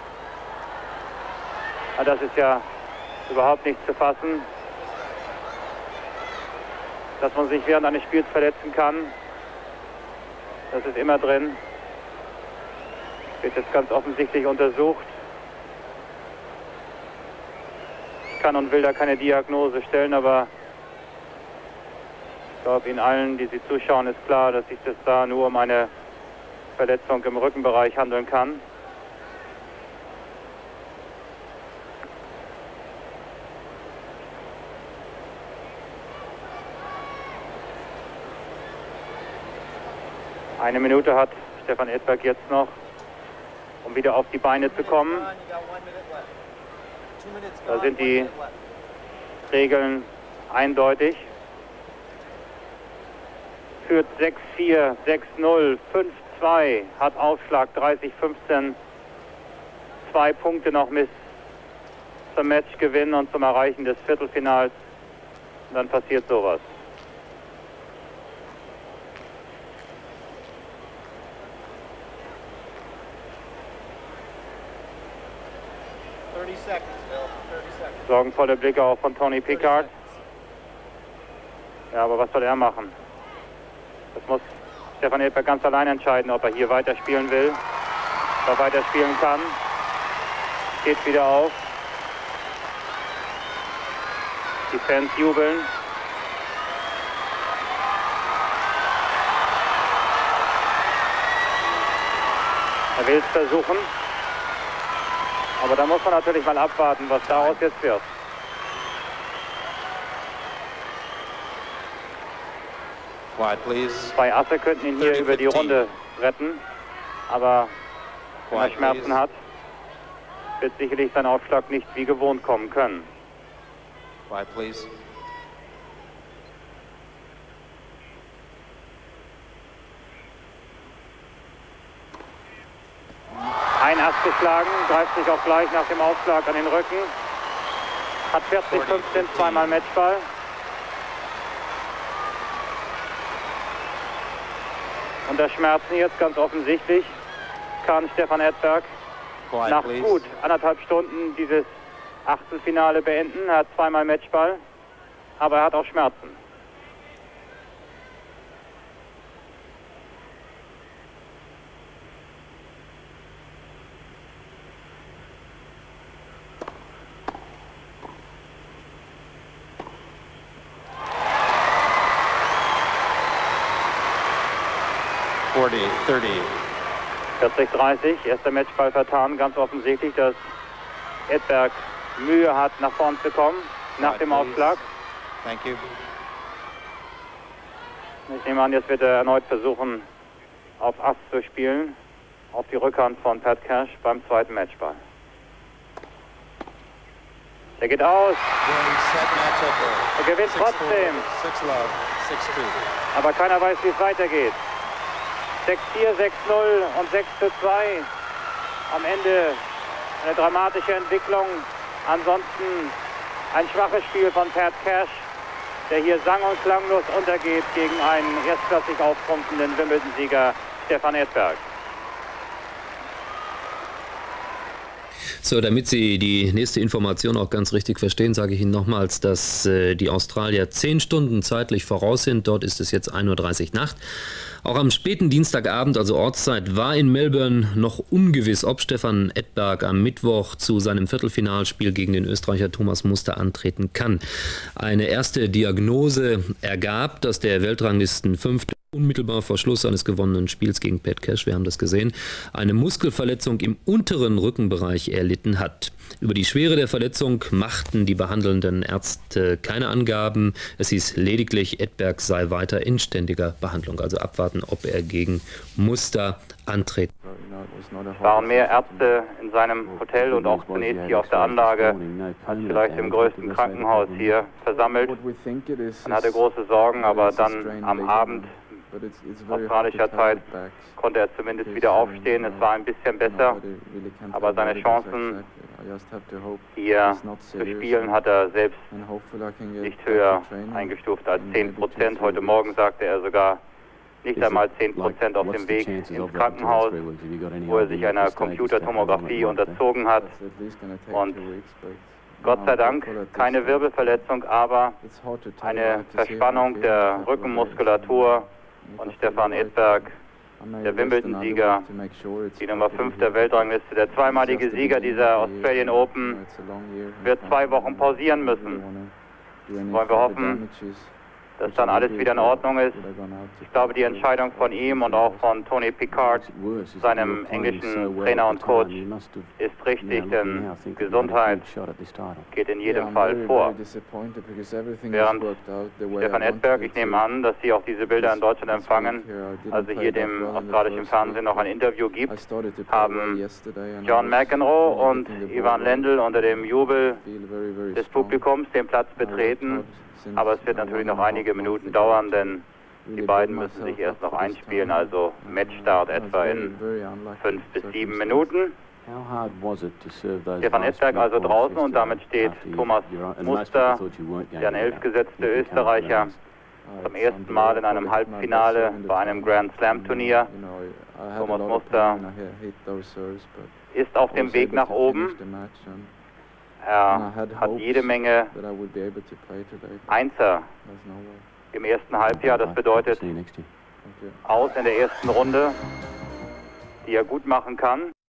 Aber das ist ja überhaupt nicht zu fassen, dass man sich während eines Spiels verletzen kann. Das ist immer drin. Wird jetzt ganz offensichtlich untersucht. Ich kann und will da keine Diagnose stellen, aber ich glaube, Ihnen allen, die Sie zuschauen, ist klar, dass sich das da nur um eine Verletzung im Rückenbereich handeln kann. Eine Minute hat Stefan Edberg jetzt noch, um wieder auf die Beine zu kommen. Da sind die Regeln eindeutig. Führt sechs vier, sechs null, fünf zwei, hat Aufschlag dreißig fünfzehn. Zwei Punkte noch bis zum Matchgewinn und zum Erreichen des Viertelfinals. Und dann passiert sowas. Sorgenvolle Blicke auch von Tony Pickard. Ja, aber was soll er machen? Das muss Stefan Edberg ganz allein entscheiden, ob er hier weiterspielen will, ob er weiterspielen kann. Geht wieder auf. Die Fans jubeln. Er will es versuchen. Aber da muss man natürlich mal abwarten, was daraus jetzt wird. Quiet, please. Zwei Asse könnten ihn hier über die Runde retten, aber wenn er Schmerzen hat, wird sicherlich sein Aufschlag nicht wie gewohnt kommen können. Quiet, please. Ein Ass geschlagen, greift sich auch gleich nach dem Aufschlag an den Rücken. Hat vierzig fünfzehn, zweimal Matchball. Unter Schmerzen jetzt ganz offensichtlich kann Stefan Edberg nach gut anderthalb Stunden dieses Achtelfinale beenden. Er hat zweimal Matchball, aber er hat auch Schmerzen. forty thirty. vierzig dreißig, erster Matchball vertan, ganz offensichtlich, dass Edberg Mühe hat, nach vorn zu kommen, nach dem Aufschlag. Thank you. Ich nehme an, jetzt wird er erneut versuchen, auf Ass zu spielen, auf die Rückhand von Pat Cash beim zweiten Matchball. Der geht aus. Er gewinnt trotzdem. Aber keiner weiß, wie es weitergeht. sechs vier, sechs null und sechs zu zwei. Am Ende eine dramatische Entwicklung. Ansonsten ein schwaches Spiel von Pat Cash, der hier sang- und klanglos untergeht gegen einen erstklassig auftrumpfenden Wimbledon-Sieger Stefan Edberg. So, damit Sie die nächste Information auch ganz richtig verstehen, sage ich Ihnen nochmals, dass äh, die Australier zehn Stunden zeitlich voraus sind. Dort ist es jetzt ein Uhr dreißig Nacht. Auch am späten Dienstagabend, also Ortszeit, war in Melbourne noch ungewiss, ob Stefan Edberg am Mittwoch zu seinem Viertelfinalspiel gegen den Österreicher Thomas Muster antreten kann. Eine erste Diagnose ergab, dass der Weltranglistenfünfte unmittelbar vor Schluss seines gewonnenen Spiels gegen Pat Cash, wir haben das gesehen, eine Muskelverletzung im unteren Rückenbereich erlitten hat. Über die Schwere der Verletzung machten die behandelnden Ärzte keine Angaben. Es hieß lediglich, Edberg sei weiter in ständiger Behandlung. Also abwarten, ob er gegen Muster antritt. Es waren mehr Ärzte in seinem Hotel und auch zunächst hier auf der Anlage, vielleicht im größten Krankenhaus hier versammelt. Man hatte große Sorgen, aber dann am Abend australischer Zeit konnte er zumindest wieder aufstehen. Es war ein bisschen besser, aber seine Chancen, hier zu spielen, hat er selbst nicht höher eingestuft als zehn Prozent. Heute Morgen sagte er sogar nicht einmal zehn Prozent auf dem Weg ins Krankenhaus, wo er sich einer Computertomographie unterzogen hat. Und Gott sei Dank keine Wirbelverletzung, aber eine Verspannung der Rückenmuskulatur. Und Stefan Edberg, der Wimbledon-Sieger, die Nummer fünf der Weltrangliste, der zweimalige Sieger dieser Australian Open, wird zwei Wochen pausieren müssen. Wollen wir hoffen, dass dann alles wieder in Ordnung ist. Ich glaube, die Entscheidung von ihm und auch von Tony Picard, seinem englischen Trainer und Coach, ist richtig, denn Gesundheit geht in jedem Fall vor. Während Stefan Edberg, ich nehme an, dass Sie auch diese Bilder in Deutschland empfangen, also hier dem australischen Fernsehen noch ein Interview gibt, haben John McEnroe und Ivan Lendl unter dem Jubel des Publikums den Platz betreten. Aber es wird natürlich noch einige Minuten dauern, denn die beiden müssen sich erst noch einspielen, also Matchstart etwa in fünf bis sieben Minuten. Stefan Edberg also draußen und damit steht Thomas Muster, der an elf gesetzte Österreicher, zum ersten Mal in einem Halbfinale bei einem Grand Slam Turnier. Thomas Muster ist auf dem Weg nach oben. Er hat jede Menge Einser im ersten Halbjahr. Das bedeutet aus in der ersten Runde, die er gut machen kann.